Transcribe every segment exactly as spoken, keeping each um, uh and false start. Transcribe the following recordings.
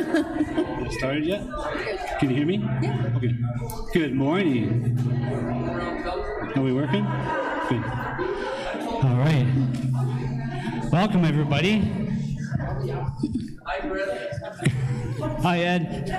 It started yet? Can you hear me? Yeah. Okay. Good morning. Are we working? Good. All right. Welcome, everybody. Hi, Ed.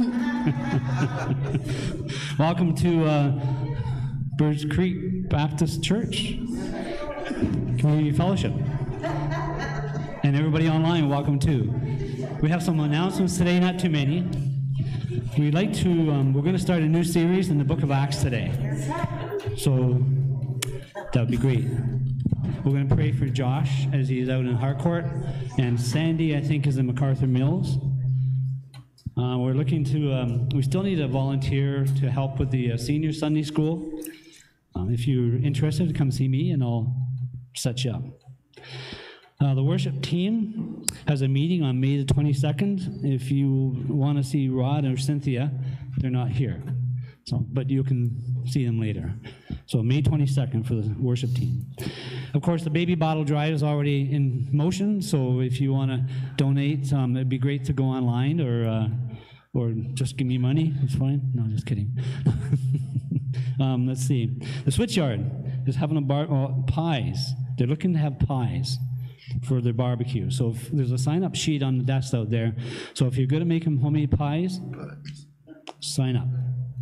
Welcome to uh, Birds Creek Baptist Church Community Fellowship. And everybody online, welcome too. We have some announcements today, not too many. We'd like to, um, we're going to start a new series in the book of Acts today. So that would be great. We're going to pray for Josh as he is out in Harcourt, and Sandy, I think, is in MacArthur Mills. Uh, we're looking to, um, we still need a volunteer to help with the uh, senior Sunday school. Uh, if you're interested, come see me and I'll set you up. Uh, the worship team has a meeting on May the twenty-second. If you want to see Rod or Cynthia, they're not here. So, but you can see them later. So May twenty-second for the worship team. Of course, the baby bottle drive is already in motion, so if you want to donate, um, it'd be great to go online or uh, or just give me money. It's fine. No, just kidding. um, let's see. The Switchyard is having a bar oh, pies. They're looking to have pies for their barbecue. So if, there's a sign-up sheet on the desk out there. So if you're good at making homemade pies, sign up.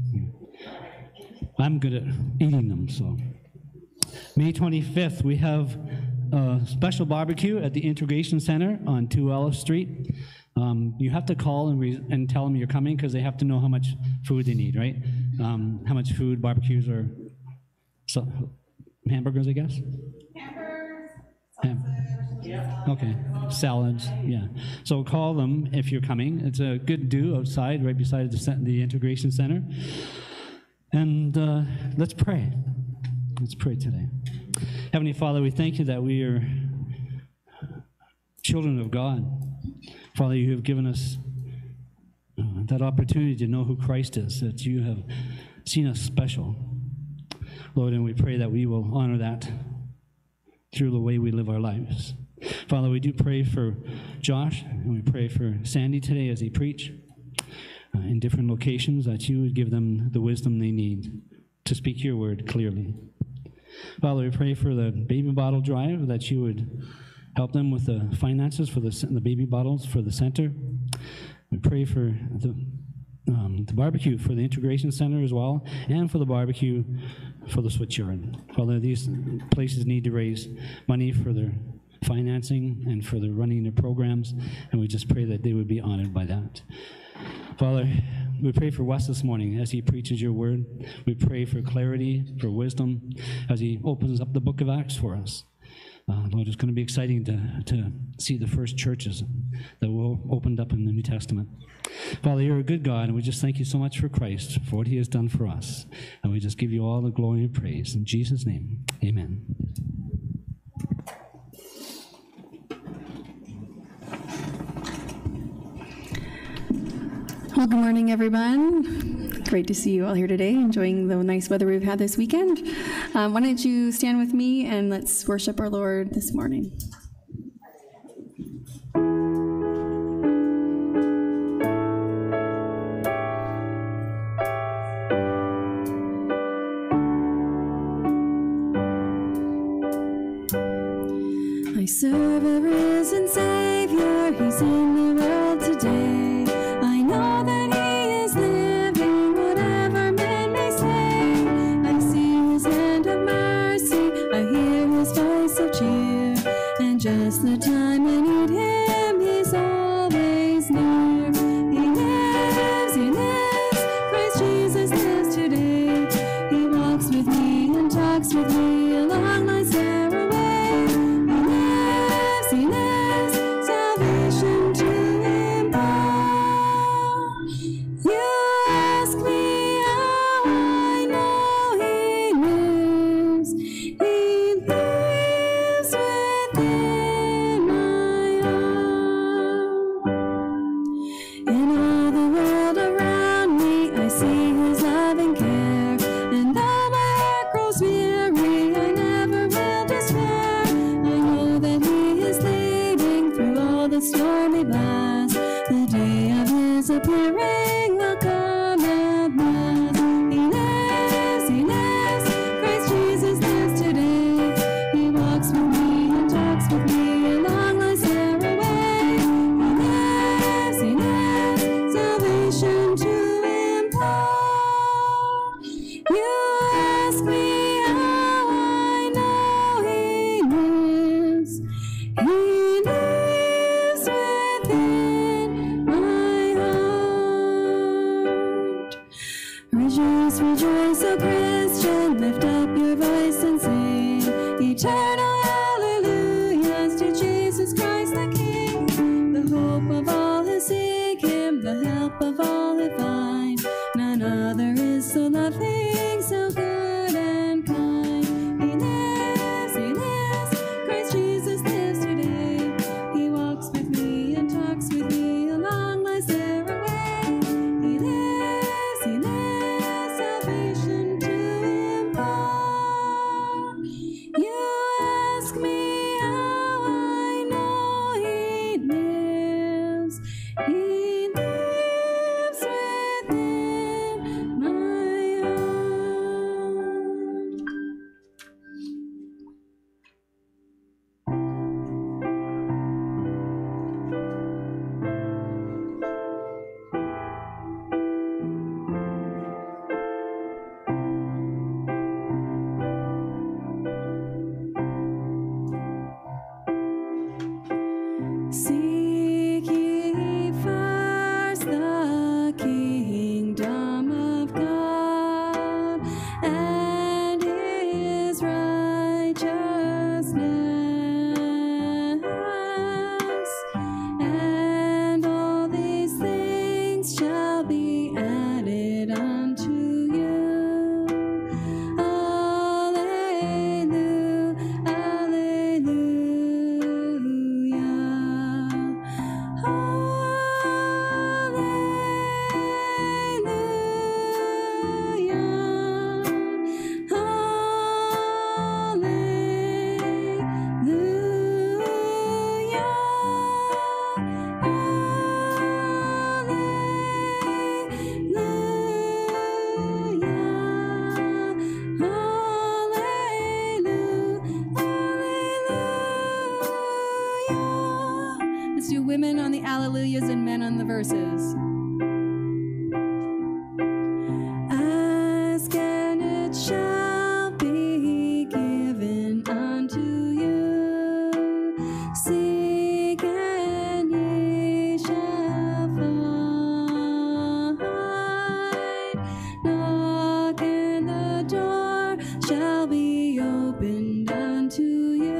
I'm good at eating them, so. May twenty-fifth, we have a special barbecue at the Integration Center on two Ellis Street. Um, you have to call and, re and tell them you're coming because they have to know how much food they need, right? Um, how much food, barbecues, or so, hamburgers, I guess? Hamburgers, Ham yeah. Okay, salads, yeah. So call them if you're coming. It's a good do outside, right beside the, the Integration Center. And uh, let's pray. Let's pray today. Heavenly Father, we thank you that we are children of God. Father, you have given us uh, that opportunity to know who Christ is, that you have seen us special. Lord, and we pray that we will honor that through the way we live our lives. Father, we do pray for Josh, and we pray for Sandy today as they preach uh, in different locations, that you would give them the wisdom they need to speak your word clearly. Father, we pray for the baby bottle drive, that you would help them with the finances for the, the baby bottles for the center. We pray for the, um, the barbecue for the Integration Center as well, and for the barbecue for the Switchyard. Father, these places need to raise money for their financing and for the running their programs, and we just pray that they would be honored by that. Father, we pray for Wes this morning as he preaches your word. We pray for clarity, for wisdom, as he opens up the book of Acts for us. Uh, Lord, it's going to be exciting to, to see the first churches that were opened up in the New Testament. Father, you're a good God, and we just thank you so much for Christ, for what he has done for us. And we just give you all the glory and praise. In Jesus' name, amen. Well, good morning, everyone. Great to see you all here today, enjoying the nice weather we've had this weekend. Um, why don't you stand with me and let's worship our Lord this morning. I serve a risen Savior, he's in the world today. I know that he is living, whatever men may say. I see his hand of mercy, I hear his voice of cheer, and just the time I need him, he's always near. He lives, he lives, Christ Jesus lives today. He walks with me and talks with me along my stairway. He lives, he lives, salvation to impart. You ask me how I know he lives. He lives declaring welcome at mass. He lives, he lives, Christ Jesus lives today. He walks with me and talks with me along life's narrow way. He lives, he lives, salvation to impart. You ask me how I know he lives. He lives within my heart. Rejoice, rejoice, O Christian, lift up your voice and sing eternal hallelujahs to Jesus Christ the King, the hope of all who seek him, the help of all who find. None other is so loving, so good and kind. He lives, he lives, Christ Jesus lives today. He walks with me and talks with me along life's narrow way. He lives, he lives, salvation to impart. You ask me how I know he lives. He lives within my heart. Seek ye first the kingdom of God and his righteousness, and all these things shall be added unto you. Alleluia, alleluia. Let's do women on the alleluias and men on the verses. Ask and it shall be given unto you. Seek and ye shall find. Knock and the door shall be opened unto you.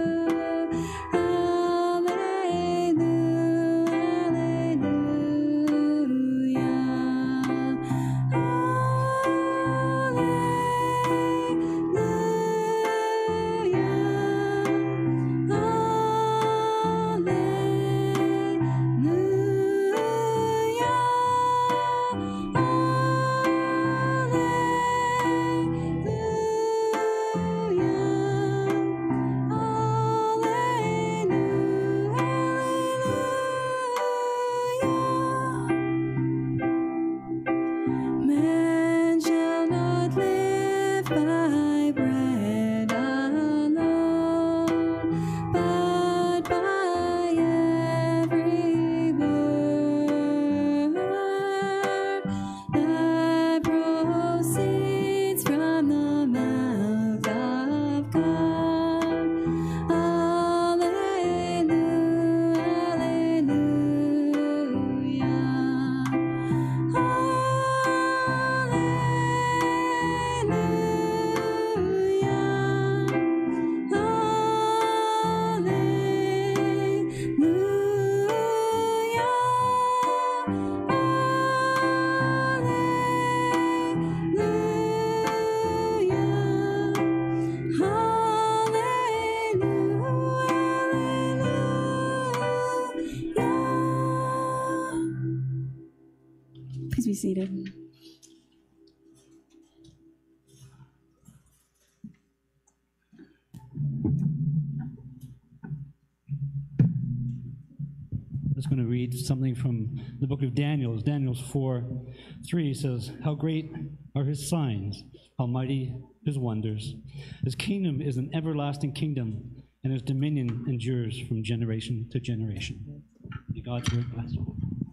Man shall not live by bread alone, but by every word that proceeds from the mouth of God. Alleluia, alleluia. Please be seated. just going to read something from the book of Daniel. Daniel's four three says, "How great are his signs, how mighty his wonders. His kingdom is an everlasting kingdom, and his dominion endures from generation to generation." May God's word bless you.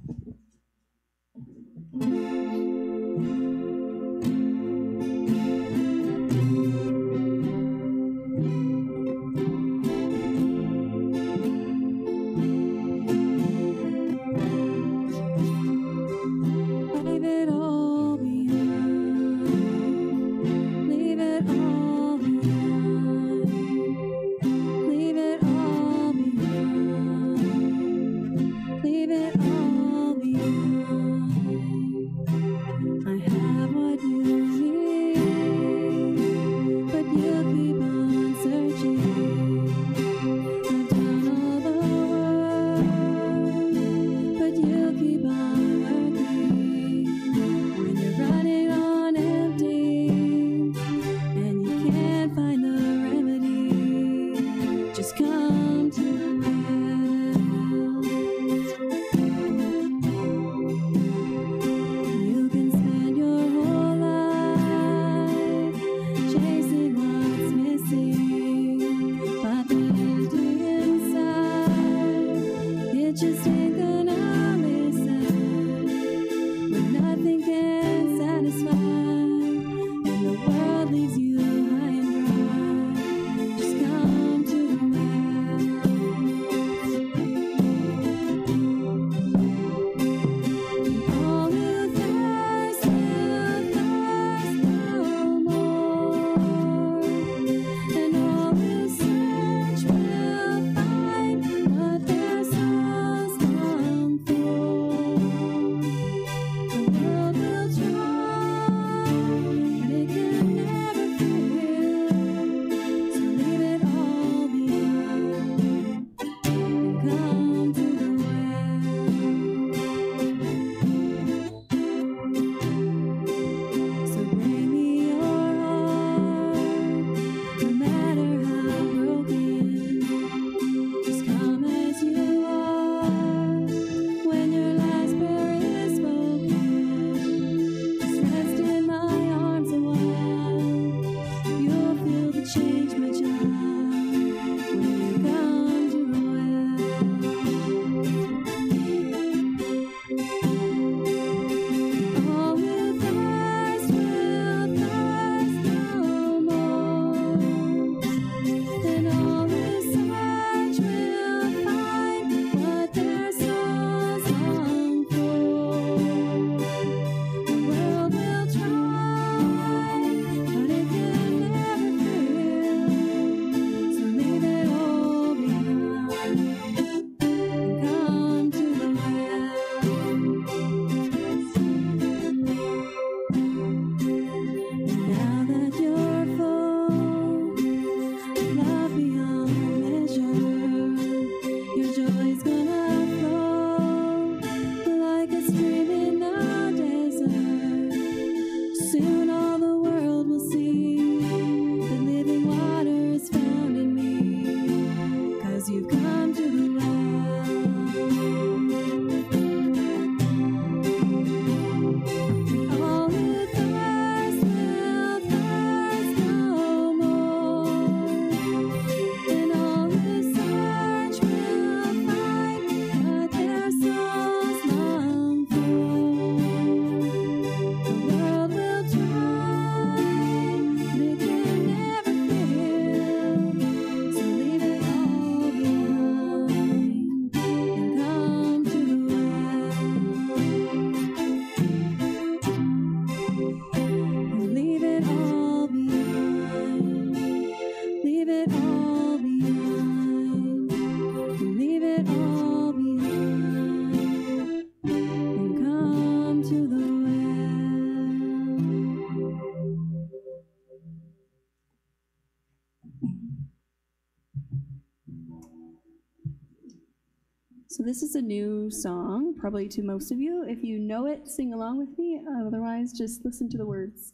So this is a new song, probably to most of you. If you know it, sing along with me. Otherwise, just listen to the words.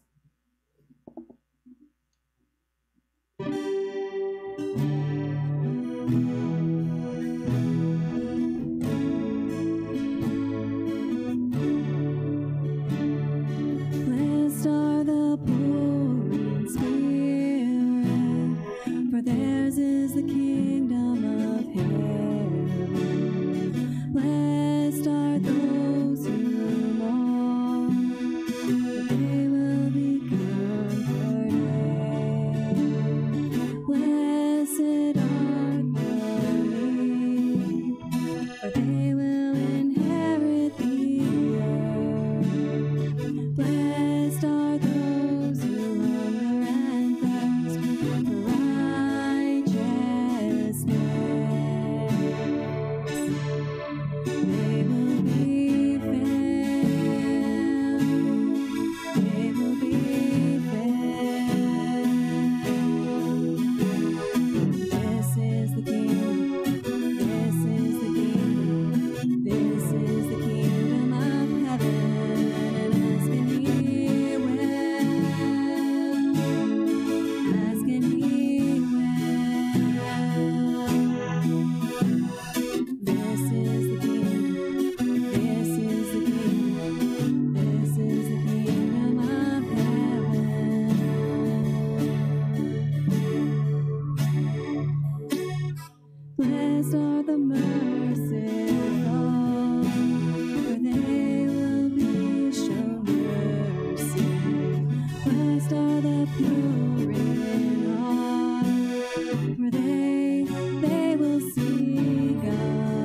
Blessed are the merciful, for they will be shown mercy. Blessed are the pure in heart, for they, they will see God.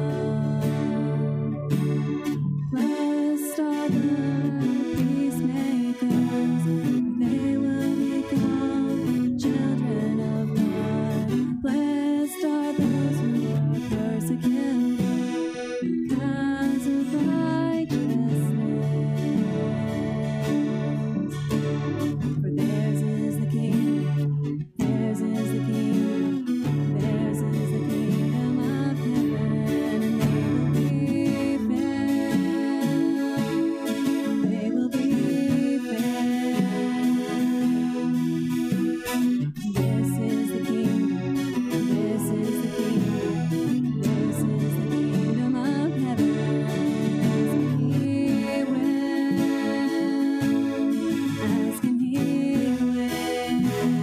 Blessed are the peacemakers, for they will become children of God. Blessed are those who are persecuted because of righteousness, for theirs is the kingdom, theirs is the kingdom, theirs is the kingdom of heaven, and they will be fed, they will be fed. This is the kingdom, this is the kingdom, this is the kingdom of heaven, ask and he will, ask and he will.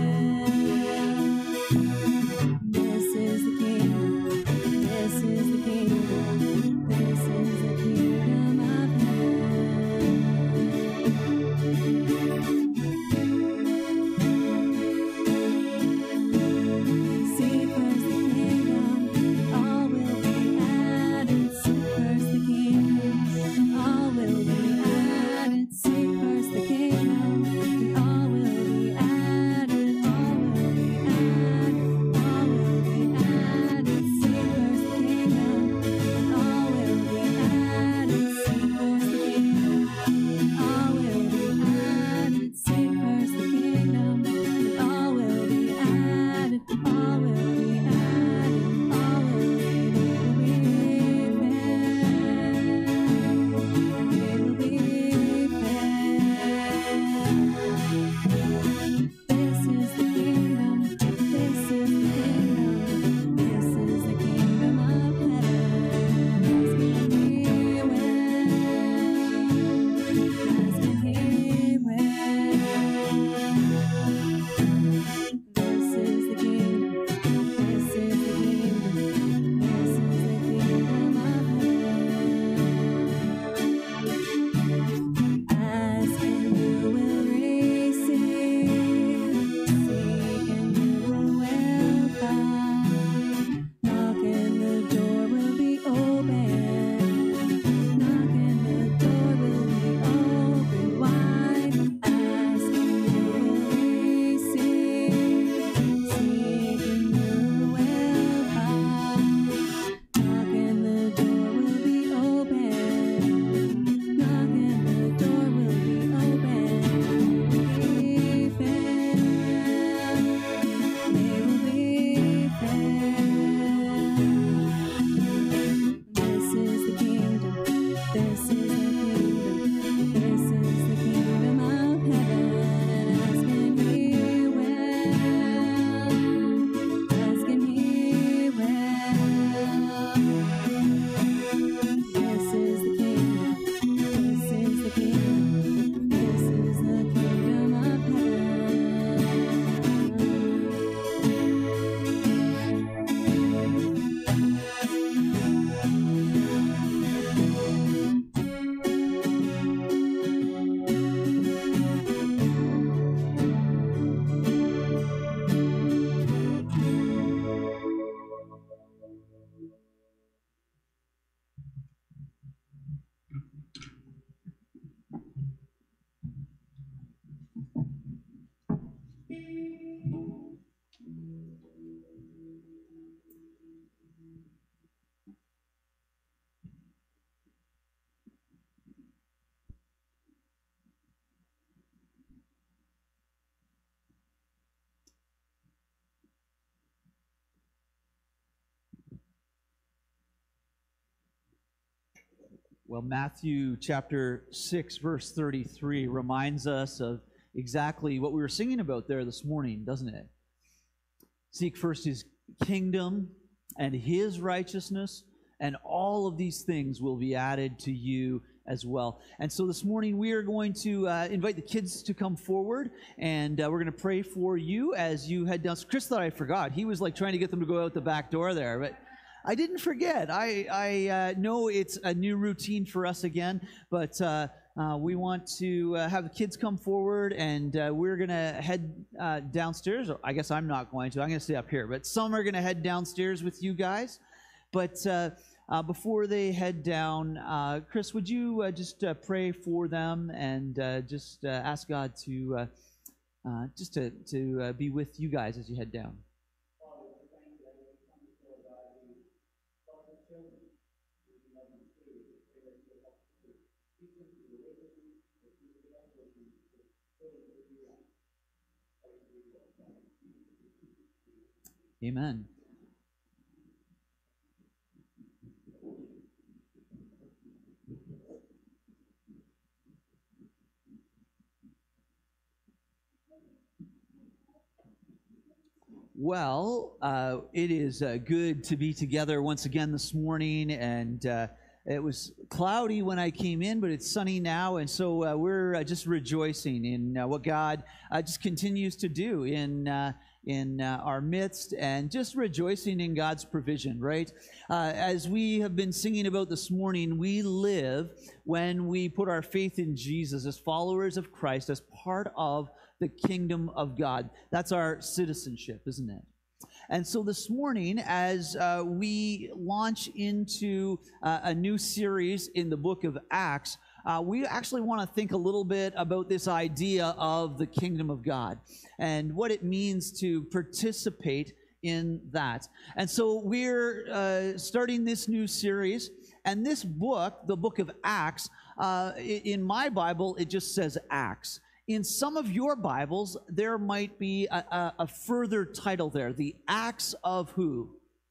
This is the kingdom, this is the kingdom, this is the kingdom of heaven. Seek first the kingdom, all will be added. Seek first the kingdom, all will be added. Seek first the kingdom, all will be added. All will be added. All will be added. Seek first the kingdom, all will be added. Seek first the kingdom, all will be added. Seek first the kingdom, all will be added. All will be added. All will be, they will be fed. They will be fed. This is the kingdom. This is the kingdom. This is the kingdom of heaven. Ask and he will. Ask and he will. This is the kingdom. This is the kingdom. This is the kingdom of heaven. Ask and you will receive. Seek and you will find. Knock and the door will be open. Knock and the door will be open wide. Ask and you will receive. Seek and you will find. Knock and the door will be open. Knock and the door will be open. Be fed. They will be fed. This is the kingdom. This is the kingdom. This is the kingdom of heaven. Ask and he will. Ask and he will. This is the kingdom. This is the kingdom. This is the kingdom of heaven. Well, Matthew chapter six, verse thirty-three reminds us of exactly what we were singing about there this morning, doesn't it? Seek first his kingdom and his righteousness, and all of these things will be added to you as well. And so this morning we are going to uh, invite the kids to come forward, and uh, we're going to pray for you as you head down. Chris thought I forgot. He was like trying to get them to go out the back door there, but I didn't forget. I, I uh, know it's a new routine for us again, but uh, uh, we want to uh, have the kids come forward, and uh, we're going to head uh, downstairs. Or I guess I'm not going to. I'm going to stay up here, but some are going to head downstairs with you guys. But uh, uh, before they head down, uh, Chris, would you uh, just uh, pray for them and uh, just uh, ask God to uh, uh, just to, to uh, be with you guys as you head down? Amen. Well, uh, it is uh, good to be together once again this morning, and uh, it was cloudy when I came in, but it's sunny now, and so uh, we're uh, just rejoicing in uh, what God uh, just continues to do in uh, in uh, our midst, and just rejoicing in God's provision, right? Uh, as we have been singing about this morning, we live when we put our faith in Jesus as followers of Christ, as part of the kingdom of God. That's our citizenship, isn't it? And so this morning, as uh, we launch into uh, a new series in the book of Acts, uh, we actually want to think a little bit about this idea of the kingdom of God and what it means to participate in that. And so we're uh, starting this new series, and this book, the book of Acts, uh, in my Bible, it just says Acts. In some of your Bibles, there might be a, a, a further title there, the Acts of who?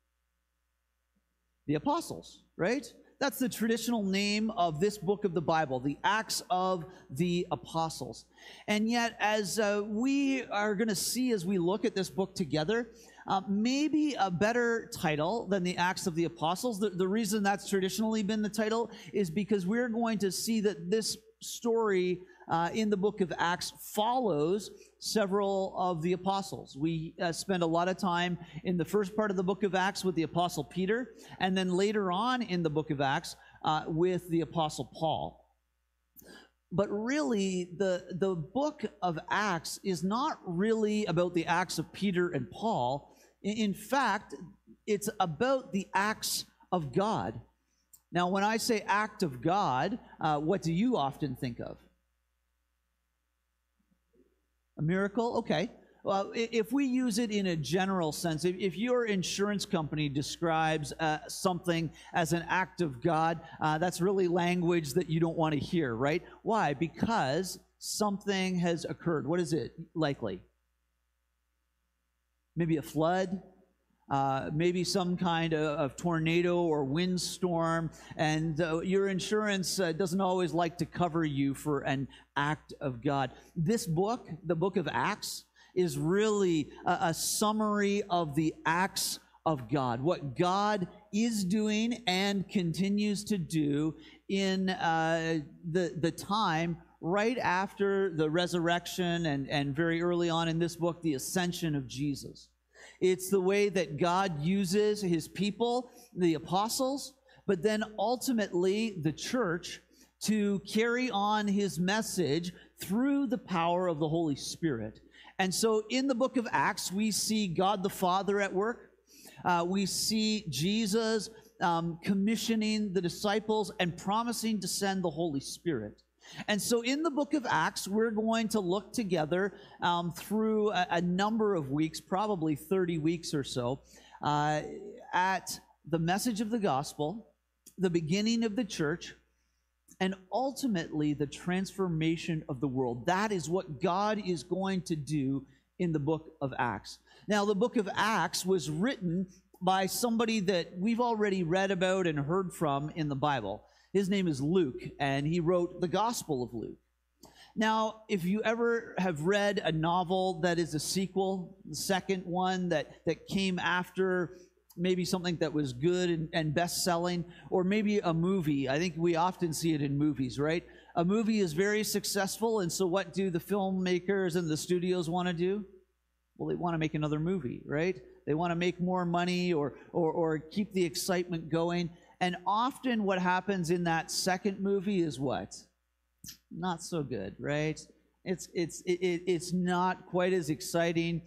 The Apostles, right? That's the traditional name of this book of the Bible, the Acts of the Apostles. And yet, as uh, we are going to see as we look at this book together, uh, maybe a better title than the Acts of the Apostles. The, the reason that's traditionally been the title is because we're going to see that this story Uh, in the book of Acts follows several of the apostles. We uh, spend a lot of time in the first part of the book of Acts with the apostle Peter, and then later on in the book of Acts uh, with the apostle Paul. But really, the, the book of Acts is not really about the acts of Peter and Paul. In, in fact, it's about the acts of God. Now, when I say act of God, uh, what do you often think of? A miracle? Okay. Well, if we use it in a general sense, if, if your insurance company describes uh, something as an act of God, uh, that's really language that you don't want to hear, right? Why? Because something has occurred. What is it likely? Maybe a flood? Uh, maybe some kind of, of tornado or windstorm, and uh, your insurance uh, doesn't always like to cover you for an act of God. This book, the book of Acts, is really a, a summary of the acts of God, what God is doing and continues to do in uh, the, the time right after the resurrection and, and very early on in this book, the ascension of Jesus. It's the way that God uses his people, the apostles, but then ultimately the church to carry on his message through the power of the Holy Spirit. And so in the book of Acts, we see God the Father at work. Uh, we see Jesus um, commissioning the disciples and promising to send the Holy Spirit. And so in the book of Acts, we're going to look together um, through a, a number of weeks, probably thirty weeks or so, uh, at the message of the gospel, the beginning of the church, and ultimately the transformation of the world. That is what God is going to do in the book of Acts. Now, the book of Acts was written by somebody that we've already read about and heard from in the Bible. His name is Luke, and he wrote the Gospel of Luke. Now, if you ever have read a novel that is a sequel, the second one that, that came after maybe something that was good and, and best-selling, or maybe a movie. I think we often see it in movies, right? A movie is very successful, and so what do the filmmakers and the studios want to do? Well, they want to make another movie, right? They want to make more money or, or, or keep the excitement going. And often what happens in that second movie is what? Not so good, right? It's, it's, it, it's not quite as exciting.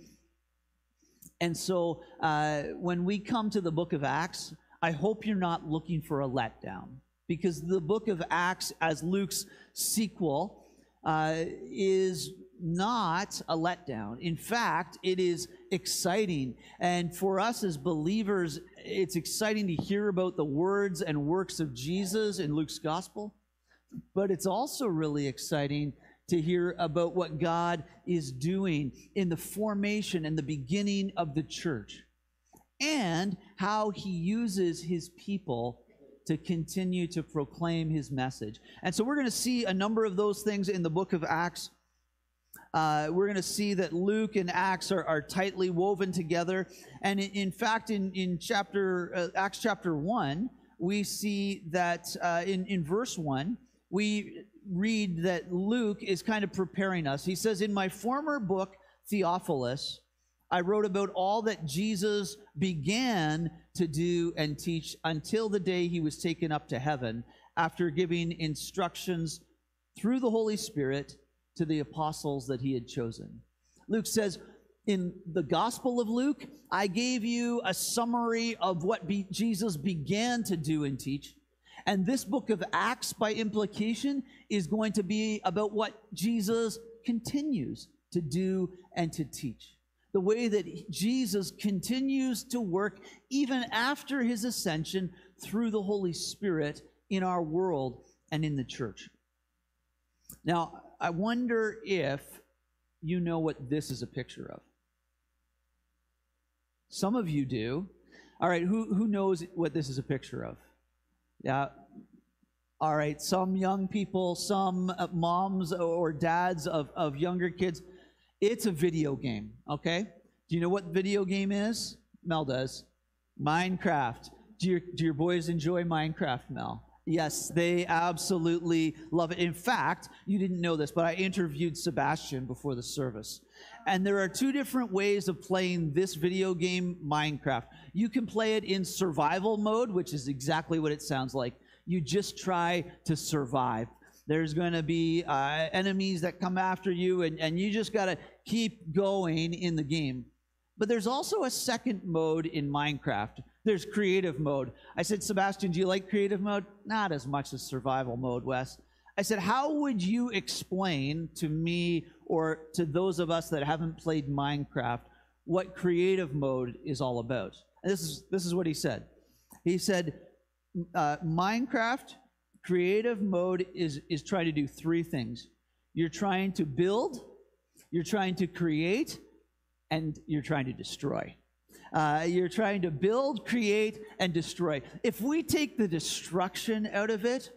And so uh, when we come to the book of Acts, I hope you're not looking for a letdown, because the book of Acts, as Luke's sequel, uh, is not a letdown. In fact, it is exciting. And for us as believers, it's exciting to hear about the words and works of Jesus in Luke's gospel. But it's also really exciting to hear about what God is doing in the formation and the beginning of the church, and how he uses his people to continue to proclaim his message. And so we're going to see a number of those things in the book of Acts. Uh, we're going to see that Luke and Acts are, are tightly woven together. And in, in fact, in, in chapter uh, Acts chapter one, we see that uh, in, in verse one, we read that Luke is kind of preparing us. He says, "In my former book, Theophilus, I wrote about all that Jesus began to do and teach until the day he was taken up to heaven, after giving instructions through the Holy Spirit to the apostles that he had chosen." Luke says, in the Gospel of Luke, I gave you a summary of what be, Jesus began to do and teach. And this book of Acts, by implication, is going to be about what Jesus continues to do and to teach. The way that Jesus continues to work even after his ascension through the Holy Spirit in our world and in the church. Now, I wonder if you know what this is a picture of. Some of you do. All right, who, who knows what this is a picture of? Yeah. All right, some young people, some moms or dads of, of younger kids. It's a video game, okay? Do you know what video game is? Mel does. Minecraft. Do your, do your boys enjoy Minecraft, Mel? Yes, they absolutely love it. In fact, you didn't know this, but I interviewed Sebastian before the service. And there are two different ways of playing this video game, Minecraft. You can play it in survival mode, which is exactly what it sounds like. You just try to survive. There's going to be uh, enemies that come after you, and, and you just got to keep going in the game. But there's also a second mode in Minecraft. There's creative mode. I said, Sebastian, do you like creative mode? Not as much as survival mode, Wes. I said, how would you explain to me or to those of us that haven't played Minecraft what creative mode is all about? And this is, this is what he said. He said, uh, Minecraft creative mode is, is trying to do three things. You're trying to build, you're trying to create, and you're trying to destroy. Uh, you're trying to build, create, and destroy. If we take the destruction out of it,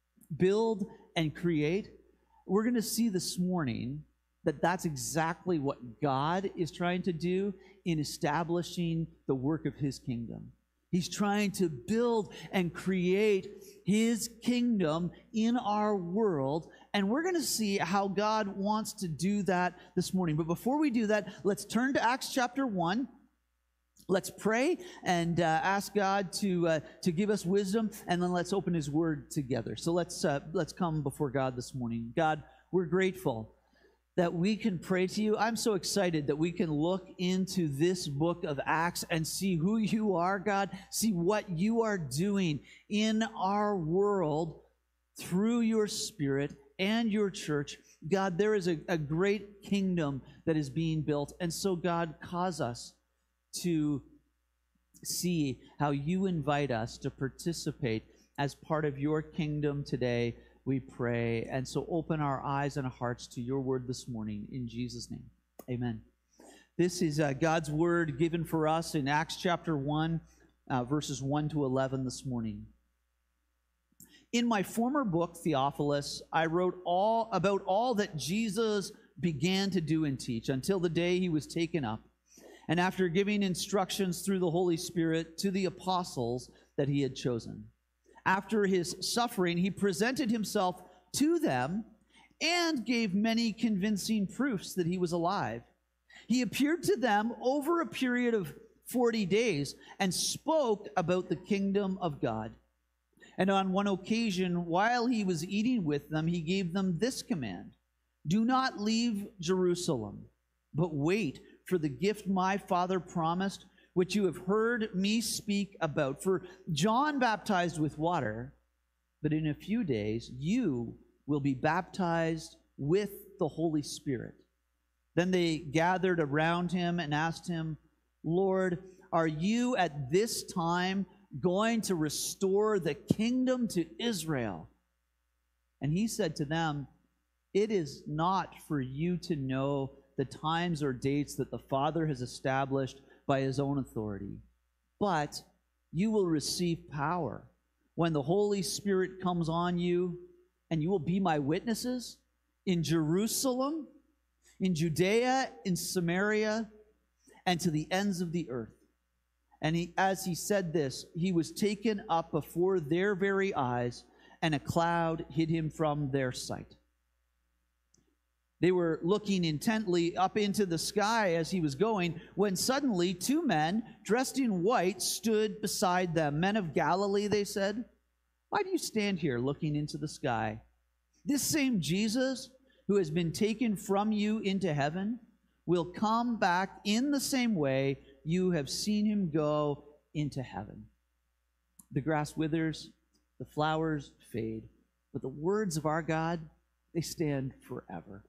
build and create, we're going to see this morning that that's exactly what God is trying to do in establishing the work of his kingdom. He's trying to build and create his kingdom in our world, and we're going to see how God wants to do that this morning. But before we do that, let's turn to Acts chapter one. Let's pray and uh, ask God to uh, to give us wisdom, and then let's open his word together. So let's uh, let's come before God this morning. God, we're grateful that we can pray to you. I'm so excited that we can look into this book of Acts and see who you are, God, see what you are doing in our world through your Spirit and your church. God, there is a, a great kingdom that is being built, and so God, cause us to see how you invite us to participate as part of your kingdom today, we pray. And so open our eyes and hearts to your word this morning, in Jesus' name. Amen. This is uh, God's word given for us in Acts chapter one, uh, verses one to eleven this morning. In my former book, Theophilus, I wrote all about all that Jesus began to do and teach until the day he was taken up, and after giving instructions through the Holy Spirit to the apostles that he had chosen. After his suffering, he presented himself to them and gave many convincing proofs that he was alive. He appeared to them over a period of forty days and spoke about the kingdom of God. And on one occasion, while he was eating with them, he gave them this command: "Do not leave Jerusalem, but wait for the gift my Father promised, which you have heard me speak about. For John baptized with water, but in a few days you will be baptized with the Holy Spirit." Then they gathered around him and asked him, "Lord, are you at this time going to restore the kingdom to Israel?" And he said to them, "It is not for you to know the times or dates that the Father has established by his own authority, but you will receive power when the Holy Spirit comes on you, and you will be my witnesses in Jerusalem, in Judea, in Samaria, and to the ends of the earth." And he, as he said this, he was taken up before their very eyes, and a cloud hid him from their sight. They were looking intently up into the sky as he was going, when suddenly two men dressed in white stood beside them. "Men of Galilee," they said, "why do you stand here looking into the sky? This same Jesus who has been taken from you into heaven will come back in the same way you have seen him go into heaven." The grass withers, the flowers fade, but the words of our God, they stand forever.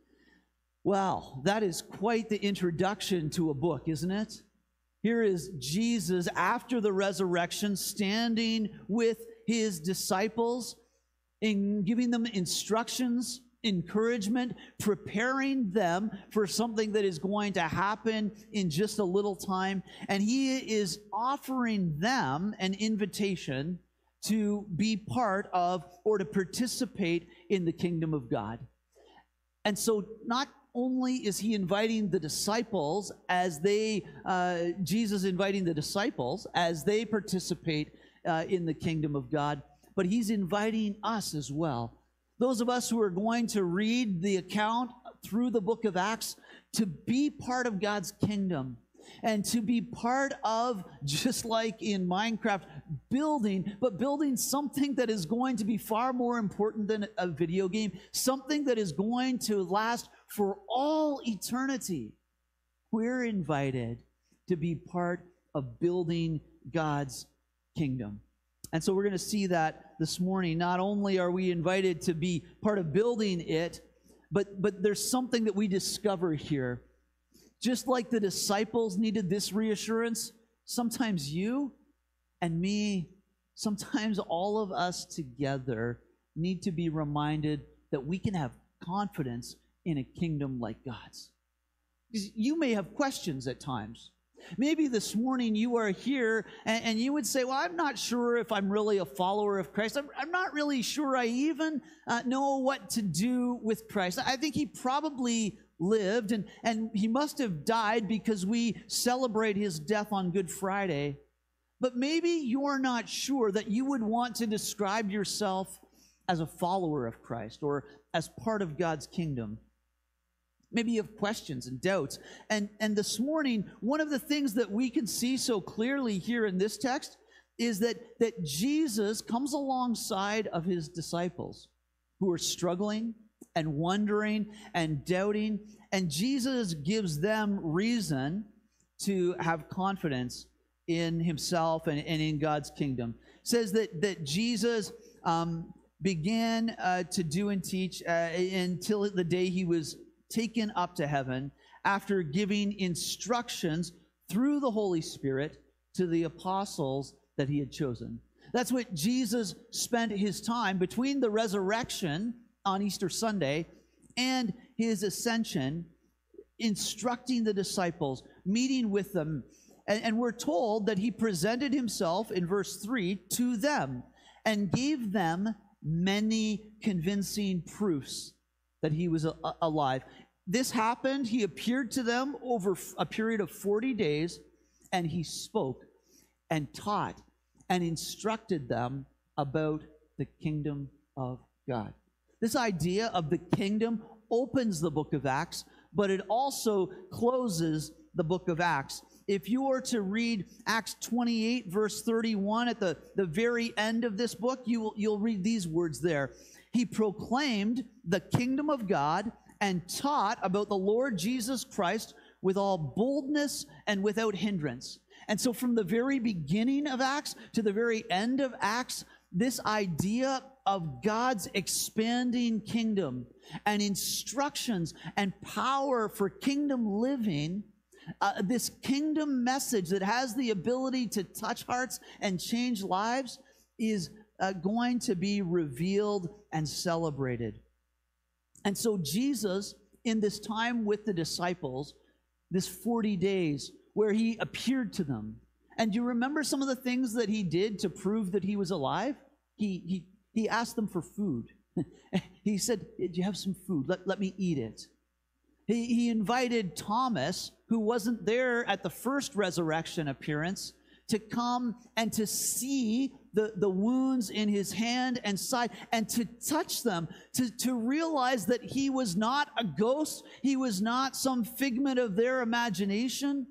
Well, that is quite the introduction to a book, isn't it? Here is Jesus after the resurrection standing with his disciples and giving them instructions, encouragement, preparing them for something that is going to happen in just a little time. And he is offering them an invitation to be part of or to participate in the kingdom of God. And so not only is he inviting the disciples as they, uh, Jesus inviting the disciples as they participate uh, in the kingdom of God, but he's inviting us as well. Those of us who are going to read the account through the book of Acts, to be part of God's kingdom and to be part of, just like in Minecraft, building, but building something that is going to be far more important than a video game, something that is going to last for all eternity. We're invited to be part of building God's kingdom. And so we're going to see that this morning. Not only are we invited to be part of building it, but, but there's something that we discover here. Just like the disciples needed this reassurance, sometimes you and me, sometimes all of us together need to be reminded that we can have confidence in a kingdom like God's. Because you may have questions at times. Maybe this morning you are here and, and you would say, well, I'm not sure if I'm really a follower of Christ. I'm, I'm not really sure I even uh, know what to do with Christ. I think he probably lived and, and he must have died because we celebrate his death on Good Friday. But maybe you're not sure that you would want to describe yourself as a follower of Christ or as part of God's kingdom. Maybe you have questions and doubts. And, and this morning, one of the things that we can see so clearly here in this text is that, that Jesus comes alongside of his disciples who are struggling and wondering and doubting. And Jesus gives them reason to have confidence in himself and, and in God's kingdom. It says that, that Jesus um, began uh, to do and teach uh, until the day he was taken up to heaven, after giving instructions through the Holy Spirit to the apostles that he had chosen. That's what Jesus spent his time between the resurrection on Easter Sunday and his ascension, instructing the disciples, meeting with them. And, and we're told that he presented himself in verse three to them and gave them many convincing proofs that he was a- alive. this happened. He appeared to them over a period of forty days, and he spoke and taught and instructed them about the kingdom of God. This idea of the kingdom opens the book of Acts, but it also closes the book of Acts. If you were to read Acts twenty-eight, verse thirty-one, at the, the very end of this book, you will, you'll read these words there. He proclaimed the kingdom of God and taught about the Lord Jesus Christ with all boldness and without hindrance. And so from the very beginning of Acts to the very end of Acts, this idea of God's expanding kingdom and instructions and power for kingdom living, uh, this kingdom message that has the ability to touch hearts and change lives, is uh, going to be revealed and celebrated. And so Jesus, in this time with the disciples, this forty days where he appeared to them, and do you remember some of the things that he did to prove that he was alive? He, he, he asked them for food. He said, do you have some food? Let, let me eat it. He, he invited Thomas, who wasn't there at the first resurrection appearance, to come and to see the, the wounds in his hand and side and to touch them, to, to realize that he was not a ghost. He was not some figment of their imagination.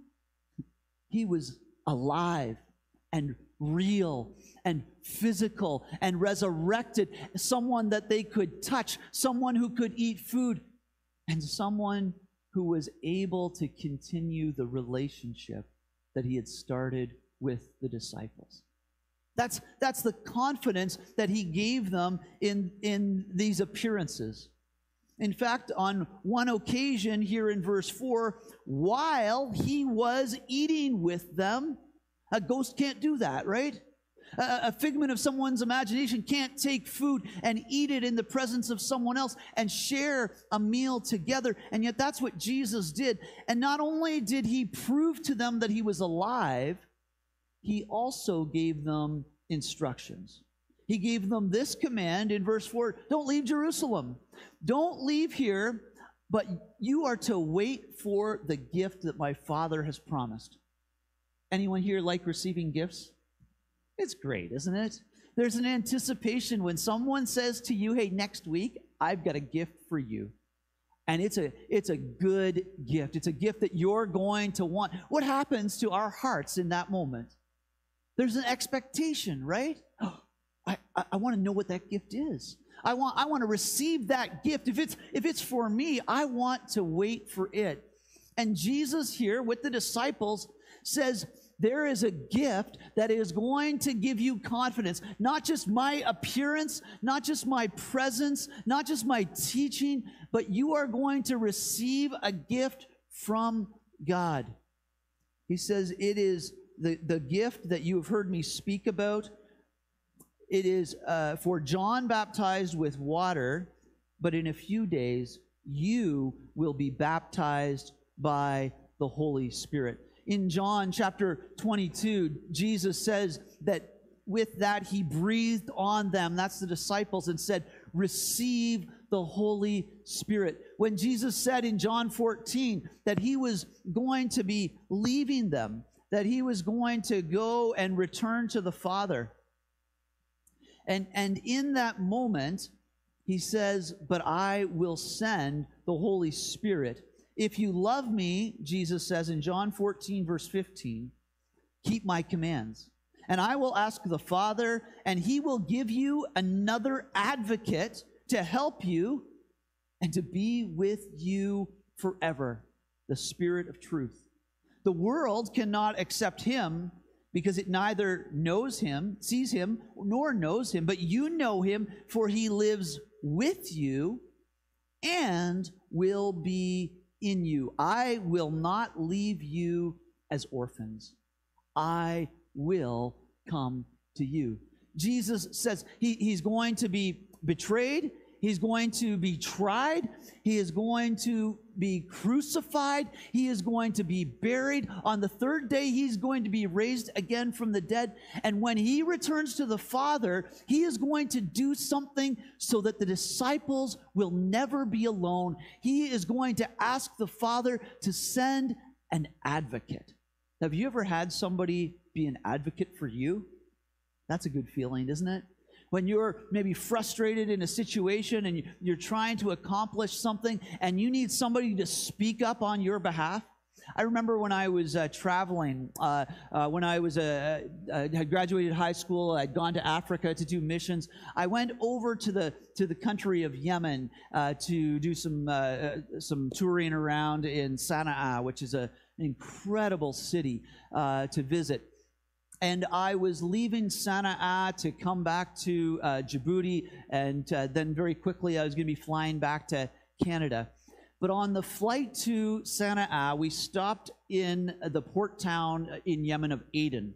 He was alive and real and physical and resurrected, someone that they could touch, someone who could eat food, and someone who was able to continue the relationship that he had started with the disciples. That's, that's the confidence that he gave them in, in these appearances. In fact, on one occasion here in verse four, while he was eating with them, a ghost can't do that, right? A, a figment of someone's imagination can't take food and eat it in the presence of someone else and share a meal together. And yet that's what Jesus did. And not only did he prove to them that he was alive, he also gave them instructions. He gave them this command in verse four, don't leave Jerusalem. Don't leave here, but you are to wait for the gift that my Father has promised. Anyone here like receiving gifts? It's great, isn't it? There's an anticipation when someone says to you, hey, next week, I've got a gift for you. And it's a, it's a good gift. It's a gift that you're going to want. What happens to our hearts in that moment? There's an expectation, right? Oh, I, I, I want to know what that gift is. I want, I want to receive that gift. If it's, if it's for me, I want to wait for it. And Jesus here with the disciples says, there is a gift that is going to give you confidence. Not just my appearance, not just my presence, not just my teaching, but you are going to receive a gift from God. He says, it is the, the gift that you have heard me speak about. It is uh, for John baptized with water, but in a few days you will be baptized by the Holy Spirit. In John chapter twenty-two, Jesus says that with that he breathed on them, that's the disciples, and said, receive the Holy Spirit. When Jesus said in John fourteen that he was going to be leaving them, that he was going to go and return to the Father. And, and in that moment, he says, but I will send the Holy Spirit. If you love me, Jesus says in John fourteen, verse fifteen, keep my commands. And I will ask the Father, and he will give you another advocate to help you and to be with you forever, the Spirit of truth. The world cannot accept him because it neither knows him, sees him, nor knows him, but you know him, for he lives with you and will be in you. I will not leave you as orphans. I will come to you. Jesus says he, he's going to be betrayed. He's going to be tried. He is going to be crucified. He is going to be buried. On the third day, he's going to be raised again from the dead. And when he returns to the Father, he is going to do something so that the disciples will never be alone. He is going to ask the Father to send an advocate. Have you ever had somebody be an advocate for you? That's a good feeling, isn't it? When you're maybe frustrated in a situation and you're trying to accomplish something and you need somebody to speak up on your behalf. I remember when I was uh, traveling, uh, uh, when I was uh, uh, had graduated high school, I'd gone to Africa to do missions. I went over to the to the country of Yemen uh, to do some uh, some touring around in Sana'a, which is a, an incredible city uh, to visit. And I was leaving Sana'a to come back to uh, Djibouti, and uh, then very quickly I was going to be flying back to Canada. But on the flight to Sana'a, we stopped in the port town in Yemen of Aden.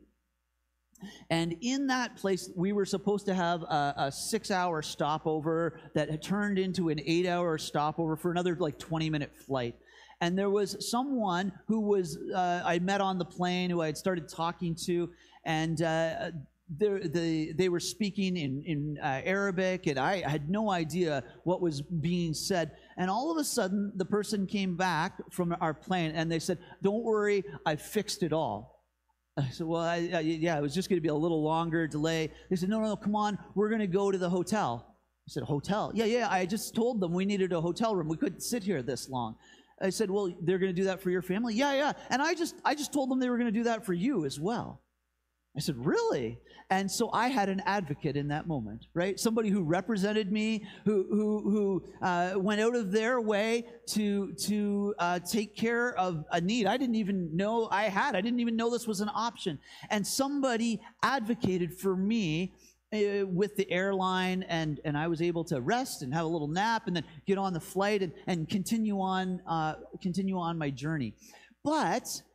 And in that place, we were supposed to have a, a six-hour stopover that had turned into an eight-hour stopover for another like twenty-minute flight. And there was someone who was uh, I met on the plane who I had started talking to, and uh, they, they were speaking in, in uh, Arabic, and I had no idea what was being said. And all of a sudden, the person came back from our plane, and they said, "Don't worry, I fixed it all." I said, "Well, I, I, yeah, it was just going to be a little longer delay." They said, "No, no, no, come on, we're going to go to the hotel." I said, "Hotel?" "Yeah, yeah, I just told them we needed a hotel room. We couldn't sit here this long." I said, "Well, they're going to do that for your family?" "Yeah, yeah." And I just, I just told them they were going to do that for you as well. I said, "Really?" And so I had an advocate in that moment, right? Somebody who represented me, who who who uh, went out of their way to to uh, take care of a need I didn't even know I had. I didn't even know this was an option. And somebody advocated for me uh, with the airline, and and I was able to rest and have a little nap, and then get on the flight and and continue on uh, continue on my journey. But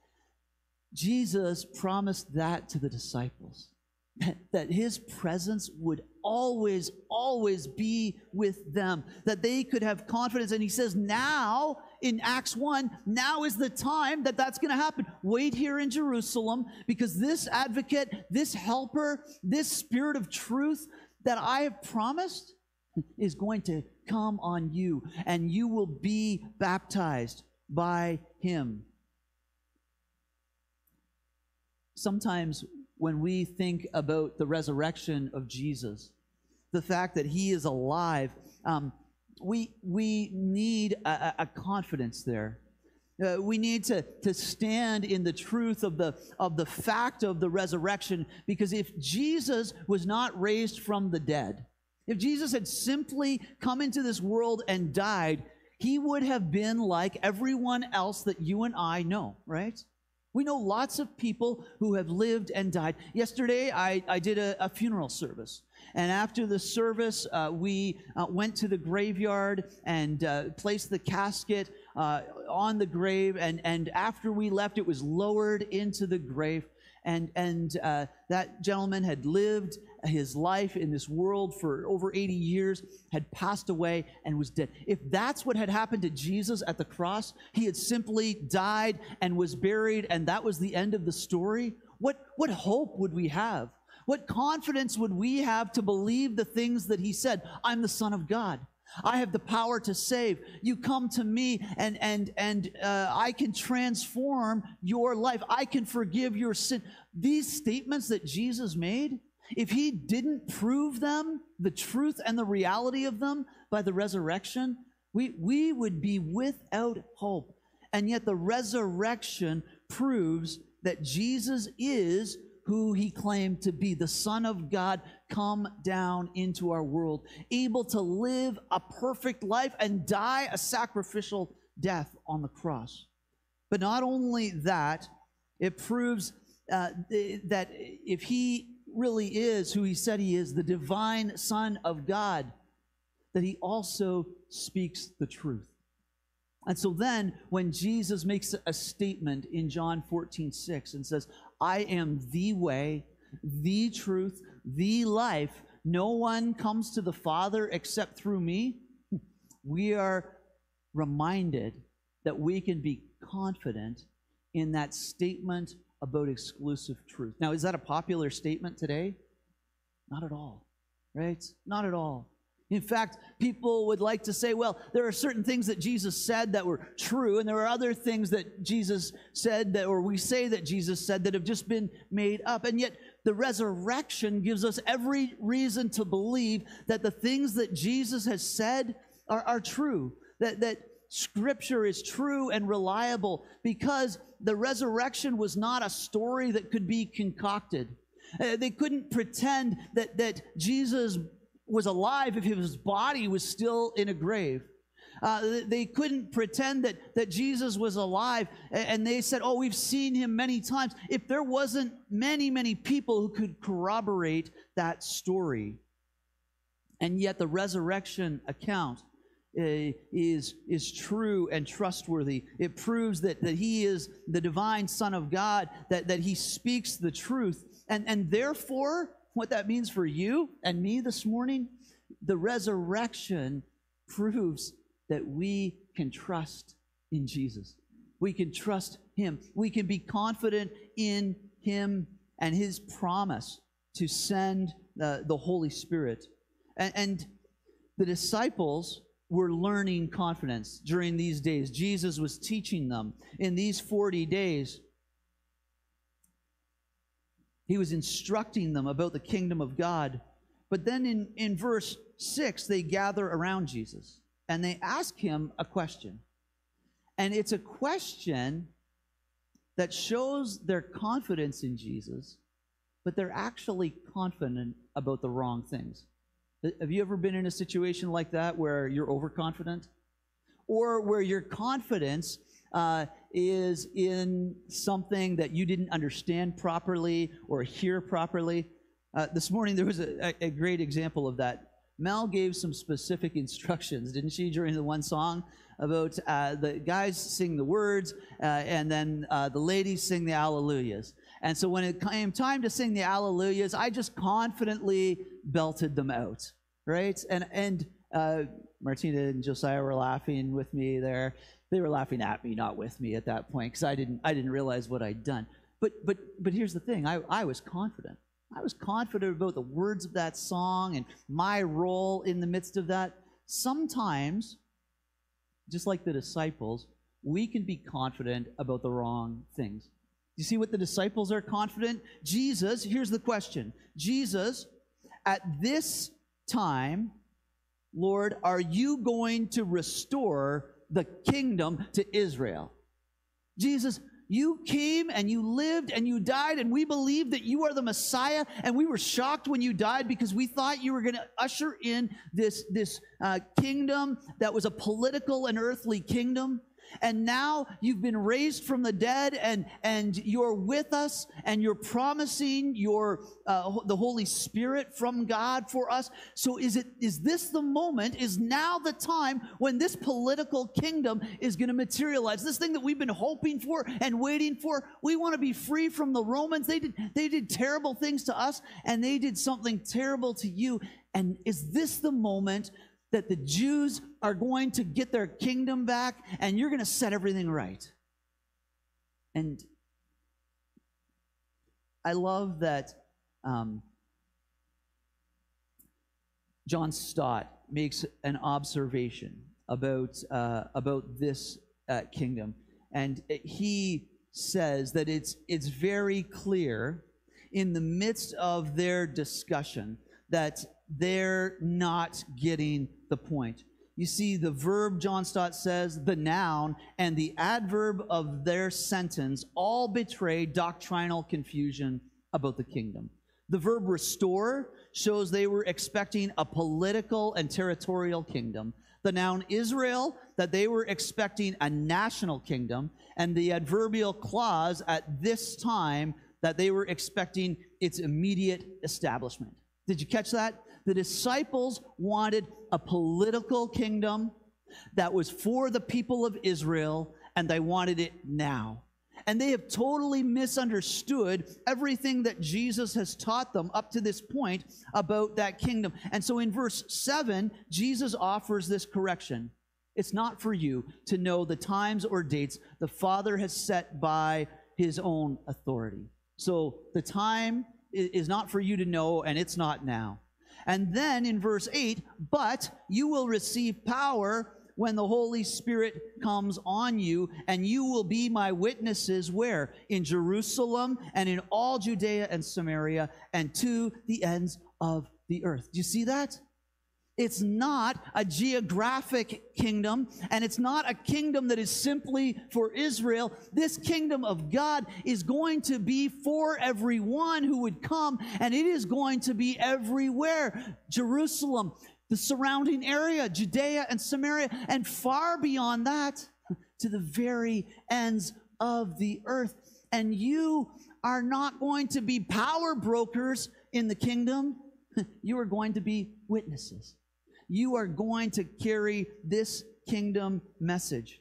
Jesus promised that to the disciples, that his presence would always, always be with them, that they could have confidence. And he says now, in Acts one, now is the time that that's going to happen. Wait here in Jerusalem, because this advocate, this helper, this Spirit of truth that I have promised is going to come on you, and you will be baptized by him. Sometimes when we think about the resurrection of Jesus, the fact that he is alive, um, we, we need a, a confidence there. Uh, we need to, to stand in the truth of the, of the fact of the resurrection, because if Jesus was not raised from the dead, if Jesus had simply come into this world and died, he would have been like everyone else that you and I know, right? We know lots of people who have lived and died. Yesterday, I, I did a, a funeral service. And after the service, uh, we uh, went to the graveyard and uh, placed the casket uh, on the grave. And, and after we left, it was lowered into the grave. And, and uh, that gentleman had lived his life in this world for over eighty years, had passed away, and was dead. If that's what had happened to Jesus at the cross, he had simply died and was buried, and that was the end of the story, what, what hope would we have? What confidence would we have to believe the things that he said? "I'm the Son of God. I have the power to save. You come to me, and and and uh, I can transform your life. I can forgive your sin." These statements that Jesus made, if he didn't prove them, the truth and the reality of them, by the resurrection, we, we would be without hope. And yet the resurrection proves that Jesus is who he claimed to be, the Son of God come down into our world, able to live a perfect life and die a sacrificial death on the cross. But not only that, it proves uh, that if he really is who he said he is, the divine Son of God, that he also speaks the truth. And so then, when Jesus makes a statement in John fourteen six and says, "I am the way, the truth, the life, no one comes to the Father except through me, we are reminded that we can be confident in that statement about exclusive truth. Now, is that a popular statement today? Not at all, right? Not at all. In fact, people would like to say, well, there are certain things that Jesus said that were true, and there are other things that Jesus said that, or we say that Jesus said, that have just been made up. And yet, the resurrection gives us every reason to believe that the things that Jesus has said are, are true, that, that Scripture is true and reliable, because the resurrection was not a story that could be concocted. Uh, they couldn't pretend that, that Jesus was alive if his body was still in a grave. Uh, they couldn't pretend that, that Jesus was alive, and they said, oh, we've seen him many times, if there wasn't many, many people who could corroborate that story. And yet the resurrection account uh, is, is true and trustworthy. It proves that, that he is the divine Son of God, that, that he speaks the truth. And, and therefore, what that means for you and me this morning, the resurrection proves that we can trust in Jesus. We can trust him. We can be confident in him and his promise to send uh, the Holy Spirit. And, and the disciples were learning confidence during these days. Jesus was teaching them in these forty days. He was instructing them about the kingdom of God. But then in, in verse six, they gather around Jesus and they ask him a question. And it's a question that shows their confidence in Jesus, but they're actually confident about the wrong things. Have you ever been in a situation like that where you're overconfident? Or where your confidence uh, is in something that you didn't understand properly or hear properly? Uh, this morning there was a, a great example of that. Mel gave some specific instructions, didn't she, during the one song about uh, the guys sing the words uh, and then uh, the ladies sing the Alleluias. And so when it came time to sing the Alleluias, I just confidently belted them out, right? And and uh, Martina and Josiah were laughing with me there. They were laughing at me, not with me at that point, because I didn't I didn't realize what I'd done. But but but here's the thing: I I was confident. I was confident about the words of that song and my role in the midst of that. Sometimes, just like the disciples, we can be confident about the wrong things. You see what the disciples are confident? Jesus, here's the question. Jesus, at this time, Lord, are you going to restore the kingdom to Israel? Jesus, you came and you lived and you died, and we believe that you are the Messiah, and we were shocked when you died because we thought you were going to usher in this, this uh, kingdom that was a political and earthly kingdom. And now you've been raised from the dead, and, and you're with us, and you're promising your uh, the Holy Spirit from God for us. So is it is this the moment, is now the time when this political kingdom is going to materialize? This thing that we've been hoping for and waiting for. We want to be free from the Romans. They did, they did terrible things to us, and they did something terrible to you. And is this the moment that the Jews are going to get their kingdom back, and you're going to set everything right? And I love that um, John Stott makes an observation about, uh, about this uh, kingdom. And he says that it's, it's very clear in the midst of their discussion that they're not getting the point. You see, the verb, John Stott says, the noun, and the adverb of their sentence all betray doctrinal confusion about the kingdom. The verb restore shows they were expecting a political and territorial kingdom. The noun Israel, that they were expecting a national kingdom. And the adverbial clause, at this time, that they were expecting its immediate establishment. Did you catch that? The disciples wanted a political kingdom that was for the people of Israel, and they wanted it now. And they have totally misunderstood everything that Jesus has taught them up to this point about that kingdom. And so in verse seven, Jesus offers this correction. It's not for you to know the times or dates the Father has set by his own authority. So the time is not for you to know, and it's not now. And then in verse eight, but you will receive power when the Holy Spirit comes on you, and you will be my witnesses where? In Jerusalem and in all Judea and Samaria and to the ends of the earth. Do you see that? It's not a geographic kingdom, and it's not a kingdom that is simply for Israel. This kingdom of God is going to be for everyone who would come, and it is going to be everywhere. Jerusalem, the surrounding area, Judea and Samaria, and far beyond that, to the very ends of the earth. And you are not going to be power brokers in the kingdom. You are going to be witnesses. You are going to carry this kingdom message.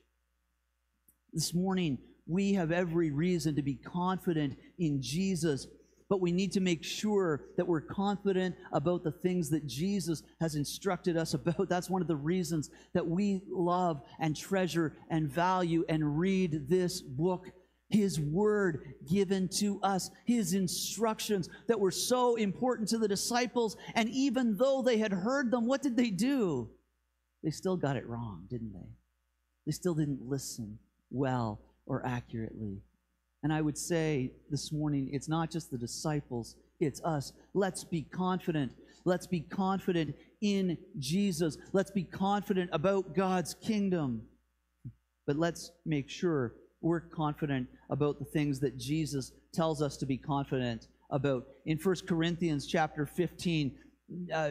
This morning, we have every reason to be confident in Jesus, but we need to make sure that we're confident about the things that Jesus has instructed us about. That's one of the reasons that we love and treasure and value and read this book. His word given to us, his instructions that were so important to the disciples. And even though they had heard them, what did they do? They still got it wrong, didn't they? They still didn't listen well or accurately. And I would say this morning, it's not just the disciples, it's us. Let's be confident. Let's be confident in Jesus. Let's be confident about God's kingdom. But let's make sure we're confident about the things that Jesus tells us to be confident about. In First Corinthians chapter fifteen, uh,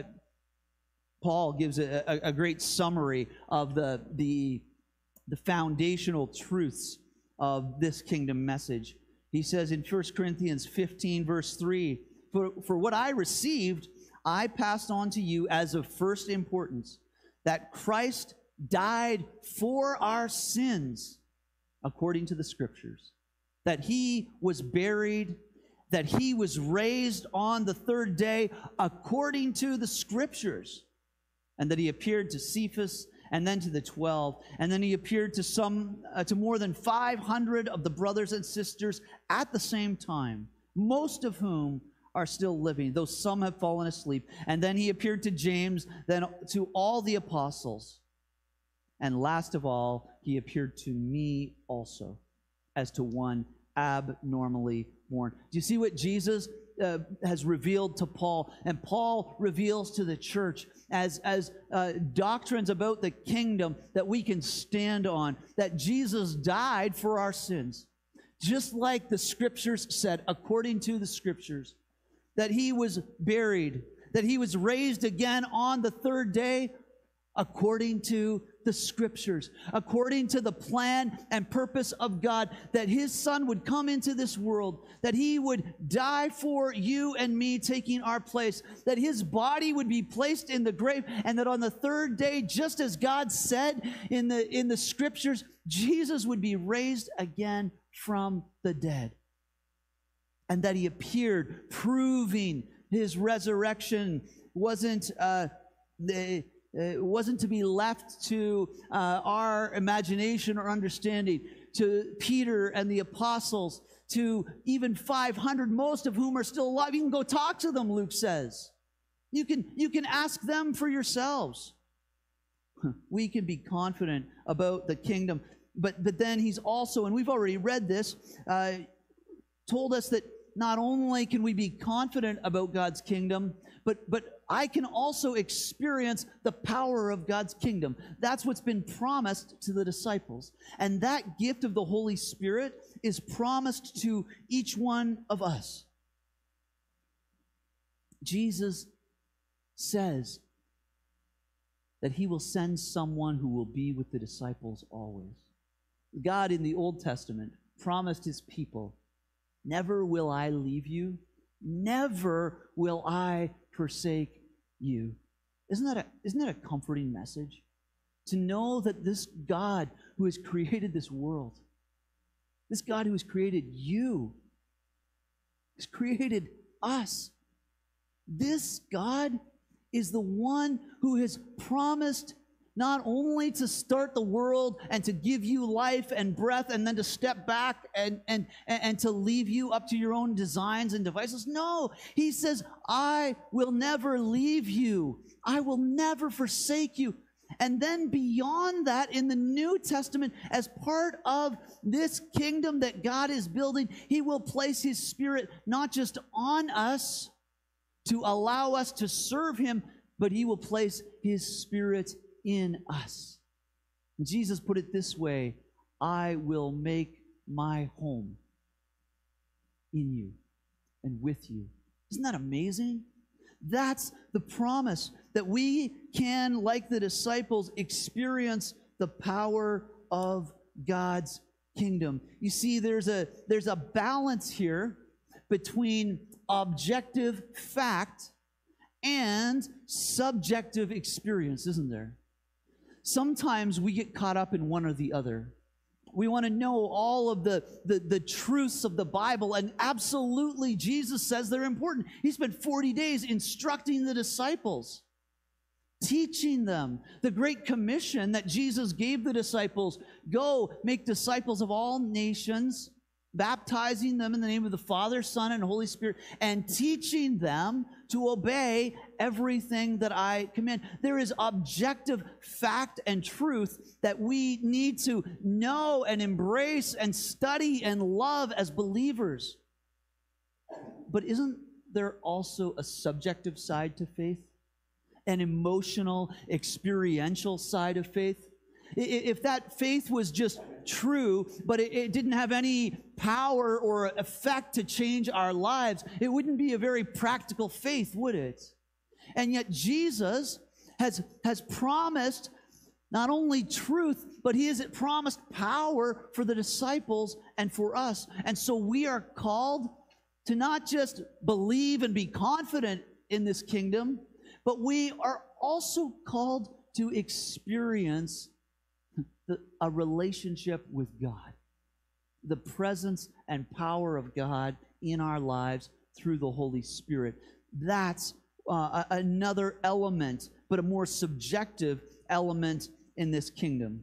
Paul gives a, a, a great summary of the, the, the foundational truths of this kingdom message. He says in First Corinthians fifteen, verse three, for, for what I received, I passed on to you as of first importance, that Christ died for our sins, according to the Scriptures, that he was buried, that he was raised on the third day, according to the Scriptures, and that he appeared to Cephas, and then to the twelve, and then he appeared to some, uh, to more than five hundred of the brothers and sisters at the same time, most of whom are still living, though some have fallen asleep. And then he appeared to James, then to all the apostles. And last of all, he appeared to me also, as to one abnormally born. Do you see what Jesus uh, has revealed to Paul? And Paul reveals to the church as, as uh, doctrines about the kingdom that we can stand on, that Jesus died for our sins. Just like the Scriptures said, according to the Scriptures, that he was buried, that he was raised again on the third day, according to the Scriptures, according to the plan and purpose of God, that his Son would come into this world, that he would die for you and me, taking our place, that his body would be placed in the grave, and that on the third day, just as God said in the, in the Scriptures, Jesus would be raised again from the dead. And that he appeared, proving his resurrection wasn't uh, the It wasn't to be left to uh, our imagination or understanding, to Peter and the apostles, to even five hundred, most of whom are still alive. You can go talk to them, Luke says. You can, you can ask them for yourselves. We can be confident about the kingdom. But, but then he's also, and we've already read this, uh, told us that not only can we be confident about God's kingdom, but, but I can also experience the power of God's kingdom. That's what's been promised to the disciples. And that gift of the Holy Spirit is promised to each one of us. Jesus says that he will send someone who will be with the disciples always. God in the Old Testament promised his people, never will I leave you, never will I forsake you. Isn't that a, isn't that a comforting message? To know that this God who has created this world, This God who has created you, has created us. This God is the one who has promised not only to start the world and to give you life and breath and then to step back and, and, and to leave you up to your own designs and devices. No, he says, I will never leave you. I will never forsake you. And then beyond that, in the New Testament, as part of this kingdom that God is building, he will place his Spirit not just on us to allow us to serve him, but he will place his Spirit in us. Jesus put it this way, I will make my home in you and with you. Isn't that amazing? That's the promise that we can, like the disciples, experience the power of God's kingdom. You see, there's a, there's a balance here between objective fact and subjective experience, isn't there? Sometimes we get caught up in one or the other. We want to know all of the, the, the truths of the Bible, and absolutely, Jesus says they're important. He spent forty days instructing the disciples, teaching them. The Great Commission that Jesus gave the disciples, go make disciples of all nations, baptizing them in the name of the Father, Son, and Holy Spirit, and teaching them to obey everything that I command. There is objective fact and truth that we need to know and embrace and study and love as believers. But isn't there also a subjective side to faith? An emotional, experiential side of faith? If that faith was just true, but it, it didn't have any power or effect to change our lives, it wouldn't be a very practical faith, would it? And yet Jesus has, has promised not only truth, but he has promised power for the disciples and for us. And so we are called to not just believe and be confident in this kingdom, but we are also called to experience The, a relationship with God, the presence and power of God in our lives through the Holy Spirit. That's uh, another element, but a more subjective element in this kingdom.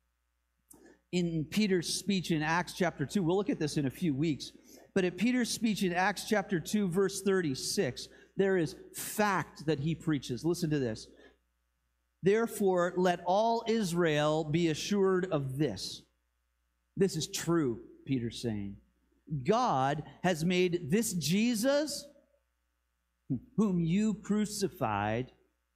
In Peter's speech in Acts chapter two, we'll look at this in a few weeks, but at Peter's speech in Acts chapter two, verse thirty-six, there is fact that he preaches. Listen to this. Therefore, let all Israel be assured of this. This is true, Peter's saying. God has made this Jesus, whom you crucified,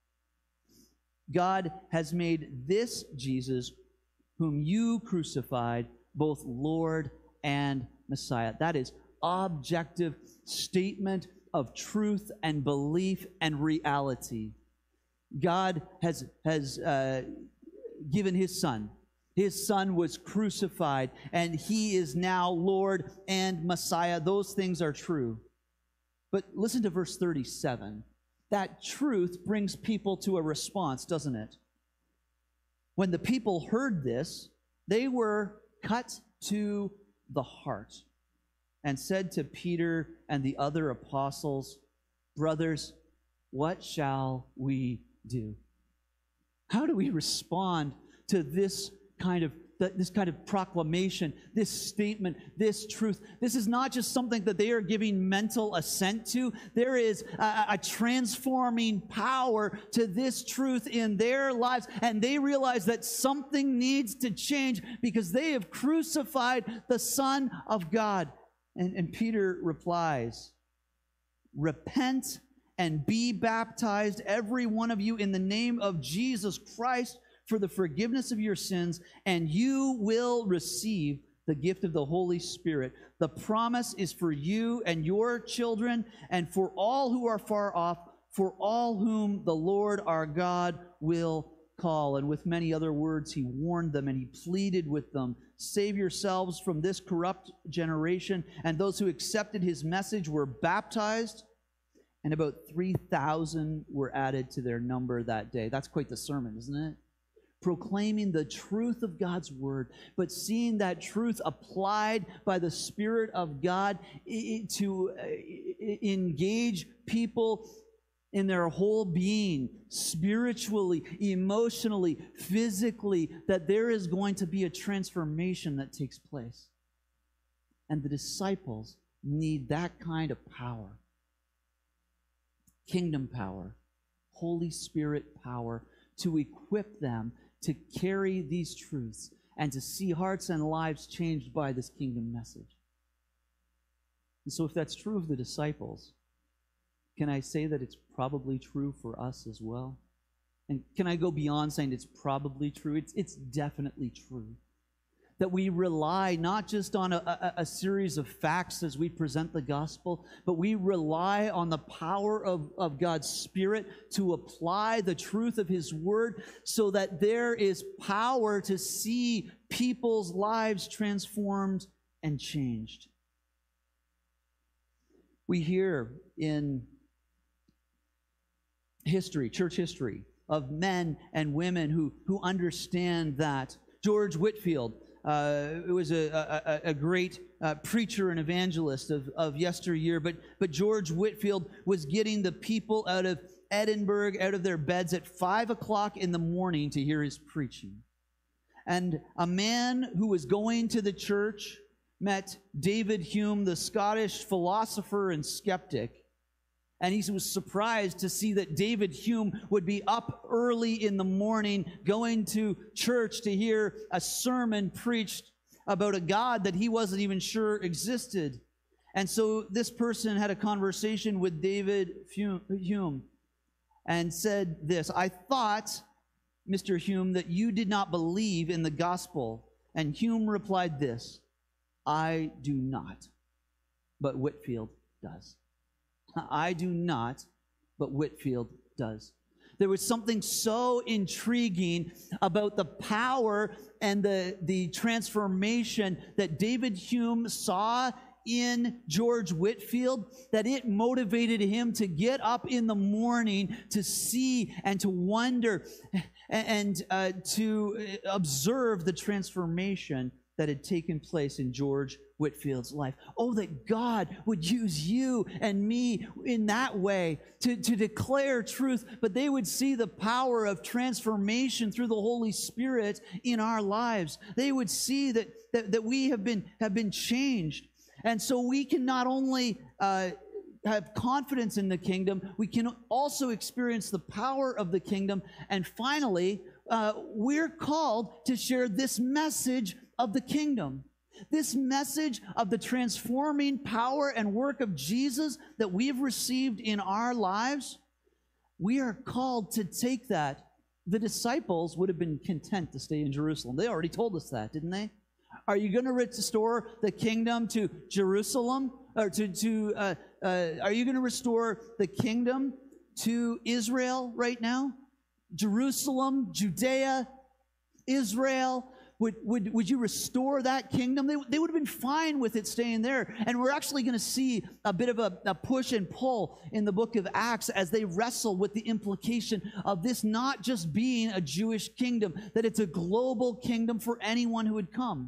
God has made this Jesus, whom you crucified, both Lord and Messiah. That is objective statement of truth and belief and reality. God has, has uh, given his son. His son was crucified, and he is now Lord and Messiah. Those things are true. But listen to verse thirty-seven. That truth brings people to a response, doesn't it? When the people heard this, they were cut to the heart and said to Peter and the other apostles, brothers, what shall we do? How do we respond to this kind of this kind of proclamation, this statement, this truth? This is not just something that they are giving mental assent to. There is a, a transforming power to this truth in their lives, and they realize that something needs to change because they have crucified the Son of God. And, and Peter replies, repent and be baptized, every one of you, in the name of Jesus Christ for the forgiveness of your sins, and you will receive the gift of the Holy Spirit. The promise is for you and your children, and for all who are far off, for all whom the Lord our God will call. And with many other words, he warned them and he pleaded with them, save yourselves from this corrupt generation. And those who accepted his message were baptized, and about three thousand were added to their number that day. That's quite the sermon, isn't it? proclaiming the truth of God's word, but seeing that truth applied by the Spirit of God to engage people in their whole being, spiritually, emotionally, physically, that there is going to be a transformation that takes place. And the disciples need that kind of power. Kingdom power, Holy Spirit power, to equip them to carry these truths and to see hearts and lives changed by this kingdom message. And so if that's true of the disciples, can I say that it's probably true for us as well? And can I go beyond saying it's probably true? It's, it's definitely true. That we rely not just on a, a, a series of facts as we present the gospel, but we rely on the power of, of God's Spirit to apply the truth of His Word so that there is power to see people's lives transformed and changed. We hear in history, church history, of men and women who, who understand that. George Whitefield, Uh, it was a, a, a great uh, preacher and evangelist of, of yesteryear, but, but George Whitefield was getting the people out of Edinburgh, out of their beds at five o'clock in the morning to hear his preaching. And a man who was going to the church met David Hume, the Scottish philosopher and skeptic, and he was surprised to see that David Hume would be up early in the morning going to church to hear a sermon preached about a God that he wasn't even sure existed. And so this person had a conversation with David Hume and said this: "I thought, Mister Hume, that you did not believe in the gospel." And Hume replied this: "I do not, but Whitefield does." I do not, but Whitefield does. There was something so intriguing about the power and the, the transformation that David Hume saw in George Whitefield that it motivated him to get up in the morning to see and to wonder and uh, to observe the transformation that had taken place in George Whitefield's life. Oh, that God would use you and me in that way to, to declare truth, but they would see the power of transformation through the Holy Spirit in our lives. They would see that, that, that we have been, have been changed. And so we can not only uh, have confidence in the kingdom, we can also experience the power of the kingdom. And finally, uh, we're called to share this message of the kingdom. This message of the transforming power and work of Jesus that we have received in our lives, we are called to take that. The disciples would have been content to stay in Jerusalem. They already told us that, didn't they? Are you going to restore the kingdom to Jerusalem? Or to, to uh, uh, are you going to restore the kingdom to Israel right now? Jerusalem, Judea, Israel. Would, would, would you restore that kingdom? They, they would have been fine with it staying there. And we're actually going to see a bit of a, a push and pull in the book of Acts as they wrestle with the implication of this not just being a Jewish kingdom, that it's a global kingdom for anyone who would come.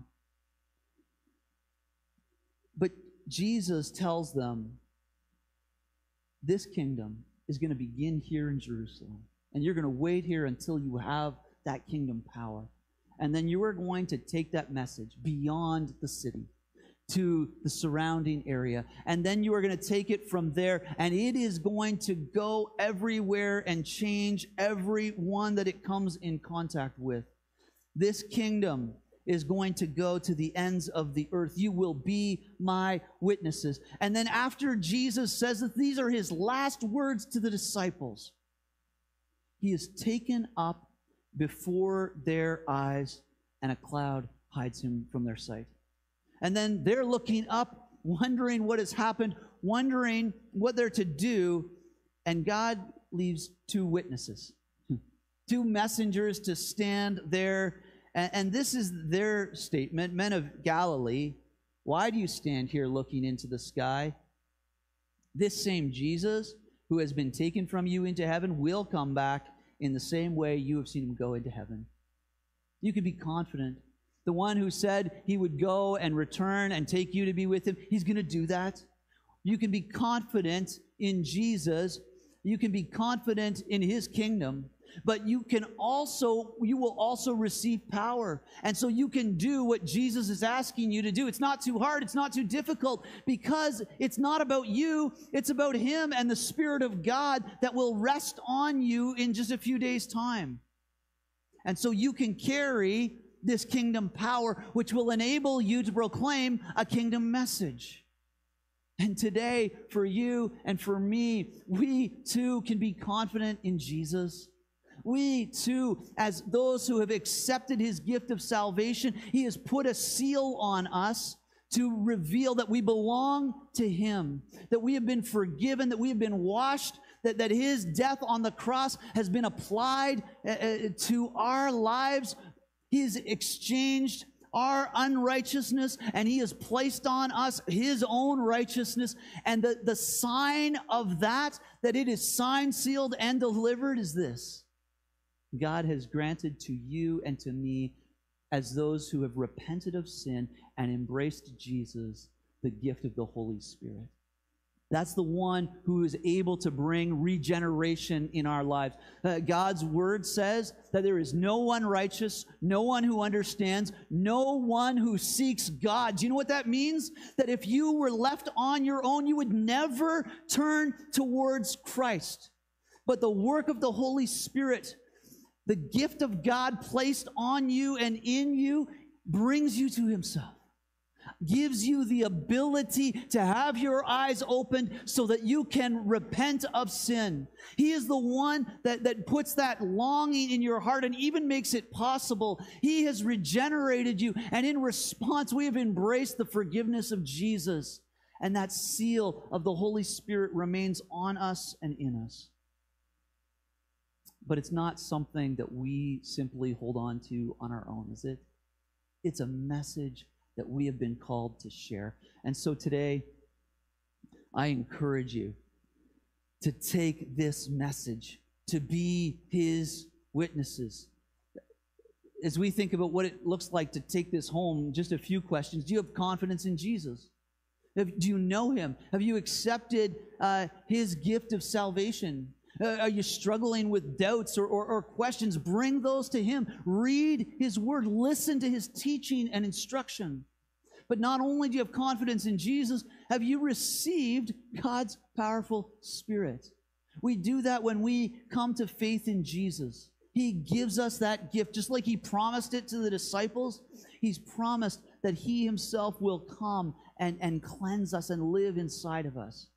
But Jesus tells them, this kingdom is going to begin here in Jerusalem. And you're going to wait here until you have that kingdom power. And then you are going to take that message beyond the city to the surrounding area. And then you are going to take it from there, and it is going to go everywhere and change everyone that it comes in contact with. This kingdom is going to go to the ends of the earth. You will be my witnesses. And then after Jesus says that these are his last words to the disciples, he is taken up before their eyes, and a cloud hides him from their sight. And then they're looking up, wondering what has happened, wondering what they're to do, and God leaves two witnesses, two messengers to stand there. And, and this is their statement: "Men of Galilee, why do you stand here looking into the sky? This same Jesus who has been taken from you into heaven will come back in the same way you have seen him go into heaven." You can be confident. The one who said he would go and return and take you to be with him, he's going to do that. You can be confident in Jesus. You can be confident in his kingdom. But you can also, you will also receive power. And so you can do what Jesus is asking you to do. It's not too hard. It's not too difficult, because it's not about you. It's about him and the Spirit of God that will rest on you in just a few days' time. And so you can carry this kingdom power, which will enable you to proclaim a kingdom message. And today, for you and for me, we too can be confident in Jesus. We too, as those who have accepted his gift of salvation, he has put a seal on us to reveal that we belong to him, that we have been forgiven, that we have been washed, that, that his death on the cross has been applied uh, to our lives. He has exchanged our unrighteousness, and he has placed on us his own righteousness. And the, the sign of that, that it is signed, sealed, and delivered, is this: God has granted to you and to me, as those who have repented of sin and embraced Jesus, the gift of the Holy Spirit. That's the one who is able to bring regeneration in our lives. Uh, God's word says that there is no one righteous, no one who understands, no one who seeks God. Do you know what that means? That if you were left on your own, you would never turn towards Christ. But the work of the Holy Spirit, the gift of God placed on you and in you, brings you to himself. Gives you the ability to have your eyes opened so that you can repent of sin. He is the one that, that puts that longing in your heart and even makes it possible. He has regenerated you, and in response, we have embraced the forgiveness of Jesus, and that seal of the Holy Spirit remains on us and in us. But it's not something that we simply hold on to on our own, is it? It's a message that we have been called to share. And so today, I encourage you to take this message, to be his witnesses. As we think about what it looks like to take this home, just a few questions. Do you have confidence in Jesus? Have, do you know him? Have you accepted uh, his gift of salvation? Uh, are you struggling with doubts or, or, or questions? Bring those to him. Read his word. Listen to his teaching and instruction. But not only do you have confidence in Jesus, have you received God's powerful Spirit? We do that when we come to faith in Jesus. He gives us that gift, just like he promised it to the disciples. He's promised that he himself will come and, and cleanse us and live inside of us.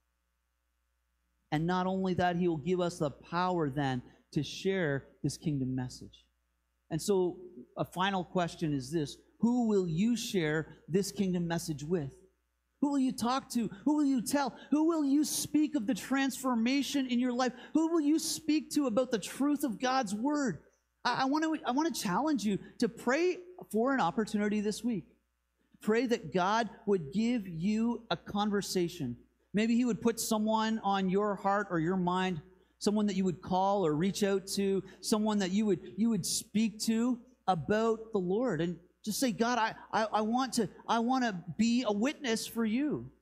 And not only that, he will give us the power then to share this kingdom message. And so a final question is this: who will you share this kingdom message with? Who will you talk to? Who will you tell? Who will you speak of the transformation in your life? Who will you speak to about the truth of God's word? I, I want to I want to challenge you to pray for an opportunity this week. Pray that God would give you a conversation. Maybe he would put someone on your heart or your mind, someone that you would call or reach out to, someone that you would you would speak to about the Lord, and just say, God, I, I, I want to I want to be a witness for you.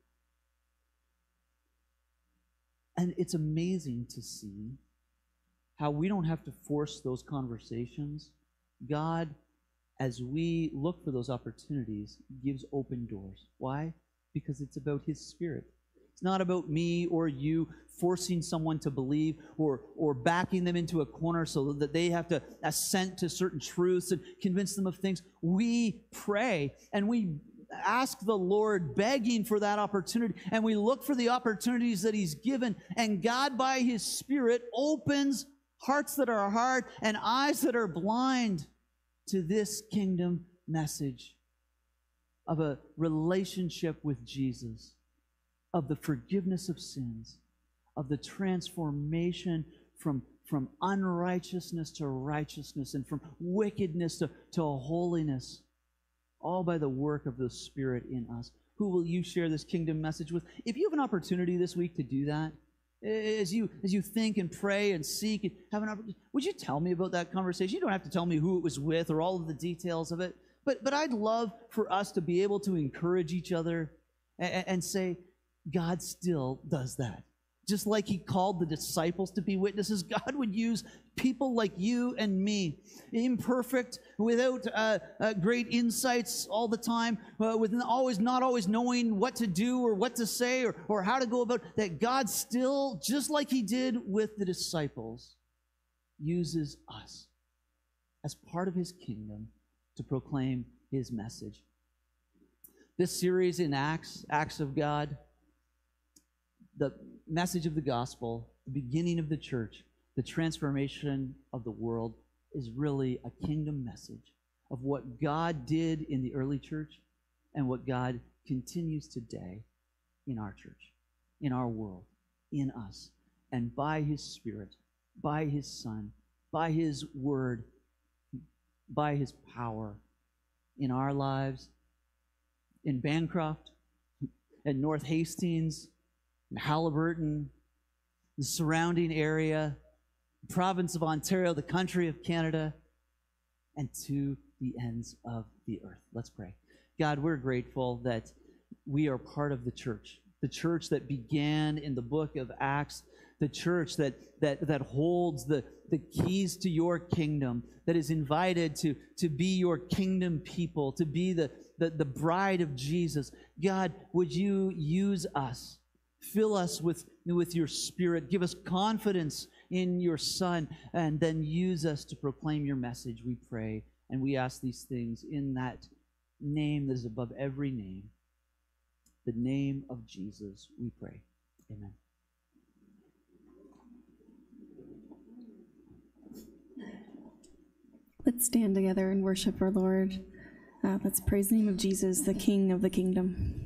And it's amazing to see how we don't have to force those conversations. God, as we look for those opportunities, gives open doors. Why? Because it's about his Spirit. It's not about me or you forcing someone to believe or, or backing them into a corner so that they have to assent to certain truths and convince them of things. We pray and we ask the Lord, begging for that opportunity, and we look for the opportunities that he's given, and God by his Spirit opens hearts that are hard and eyes that are blind to this kingdom message of a relationship with Jesus, of the forgiveness of sins, of the transformation from, from unrighteousness to righteousness and from wickedness to, to holiness, all by the work of the Spirit in us. Who will you share this kingdom message with? If you have an opportunity this week to do that, As you, as you think and pray and seek and have an opportunity, would you tell me about that conversation? You don't have to tell me who it was with or all of the details of it, but, but I'd love for us to be able to encourage each other and, and say, God still does that. Just like he called the disciples to be witnesses, God would use people like you and me, imperfect, without uh, uh, great insights all the time, uh, with always not always knowing what to do or what to say or, or how to go about, that God still, just like he did with the disciples, uses us as part of his kingdom to proclaim his message. This series in Acts, Acts of God, the message of the gospel, the beginning of the church, the transformation of the world, is really a kingdom message of what God did in the early church and what God continues today in our church, in our world, in us, and by his Spirit, by his Son, by his word, by his power in our lives, in Bancroft, in North Hastings, in Halliburton, the surrounding area, the province of Ontario, the country of Canada, and to the ends of the earth. Let's pray. God, we're grateful that we are part of the church, the church that began in the book of Acts, the church that that that holds the, the keys to your kingdom, that is invited to, to be your kingdom people, to be the, the, the bride of Jesus. God, would you use us? Fill us with, with your Spirit. Give us confidence in your Son, and then use us to proclaim your message, we pray. And we ask these things in that name that is above every name, the name of Jesus, we pray. Amen. Let's stand together and worship our Lord. Uh, let's praise the name of Jesus, the King of the kingdom.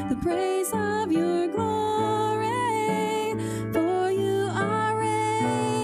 Praise of your glory, for you are reigning.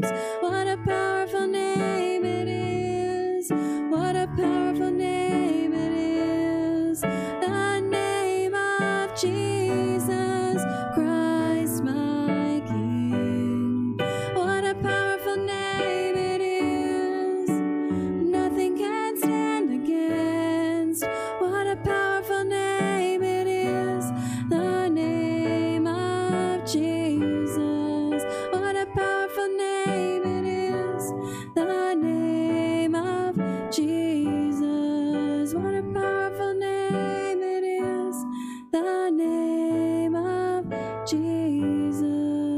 is. What a powerful name it is. What a powerful name it is. The name of Jesus Christ, my King. What a powerful name it is. Nothing can stand against. What a powerful name it is. The name of Jesus. What a powerful name it is. The name of Jesus. What a powerful name it is. The name of Jesus.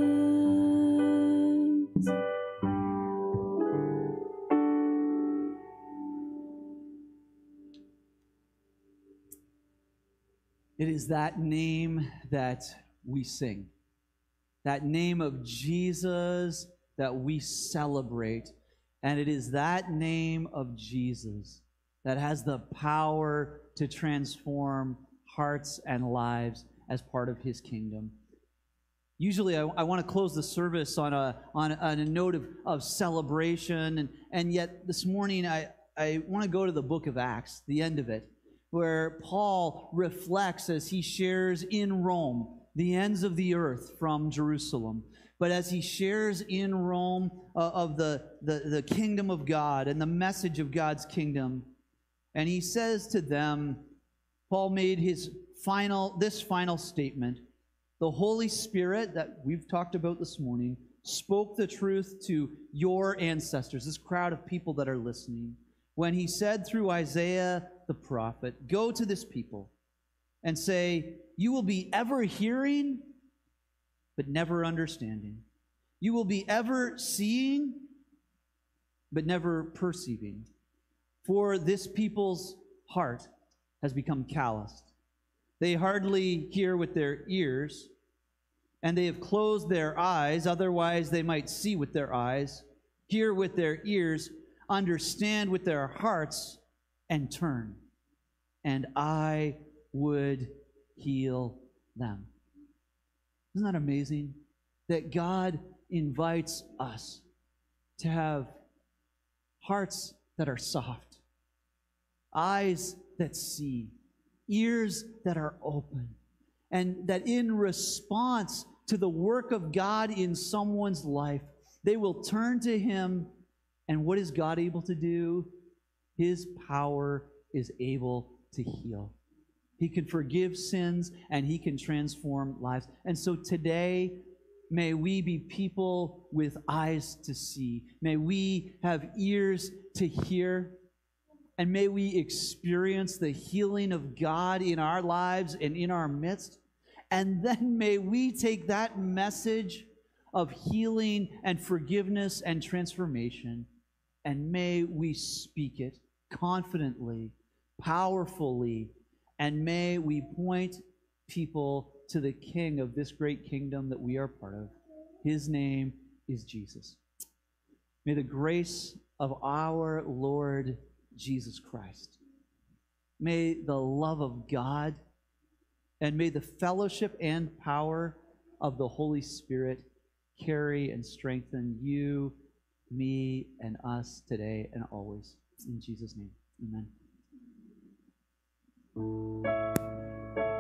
It is that name that we sing, that name of Jesus that we celebrate, and it is that name of Jesus that has the power to transform hearts and lives as part of his kingdom. Usually I, I want to close the service on a, on, on a note of, of celebration, and, and yet this morning I, I want to go to the book of Acts, the end of it, where Paul reflects as he shares in Rome, the ends of the earth from Jerusalem. But as he shares in Rome uh, of the, the, the kingdom of God and the message of God's kingdom, and he says to them, Paul made his final, this final statement: the Holy Spirit that we've talked about this morning spoke the truth to your ancestors, this crowd of people that are listening, when he said through Isaiah the prophet, go to this people and say, you will be ever hearing, but never understanding. You will be ever seeing, but never perceiving. For this people's heart has become calloused. They hardly hear with their ears, and they have closed their eyes, otherwise they might see with their eyes, hear with their ears, understand with their hearts, and turn, and I would heal them. Isn't that amazing? That God invites us to have hearts that are soft, eyes that see, ears that are open, and that in response to the work of God in someone's life, they will turn to him. And what is God able to do? His power is able to heal. He can forgive sins and he can transform lives. And so today, may we be people with eyes to see. May we have ears to hear. And may we experience the healing of God in our lives and in our midst. And then may we take that message of healing and forgiveness and transformation, and may we speak it confidently, powerfully, and may we point people to the King of this great kingdom that we are part of. His name is Jesus. May the grace of our Lord Jesus Christ, may the love of God, and may the fellowship and power of the Holy Spirit carry and strengthen you, me, and us today and always. In Jesus' name, amen.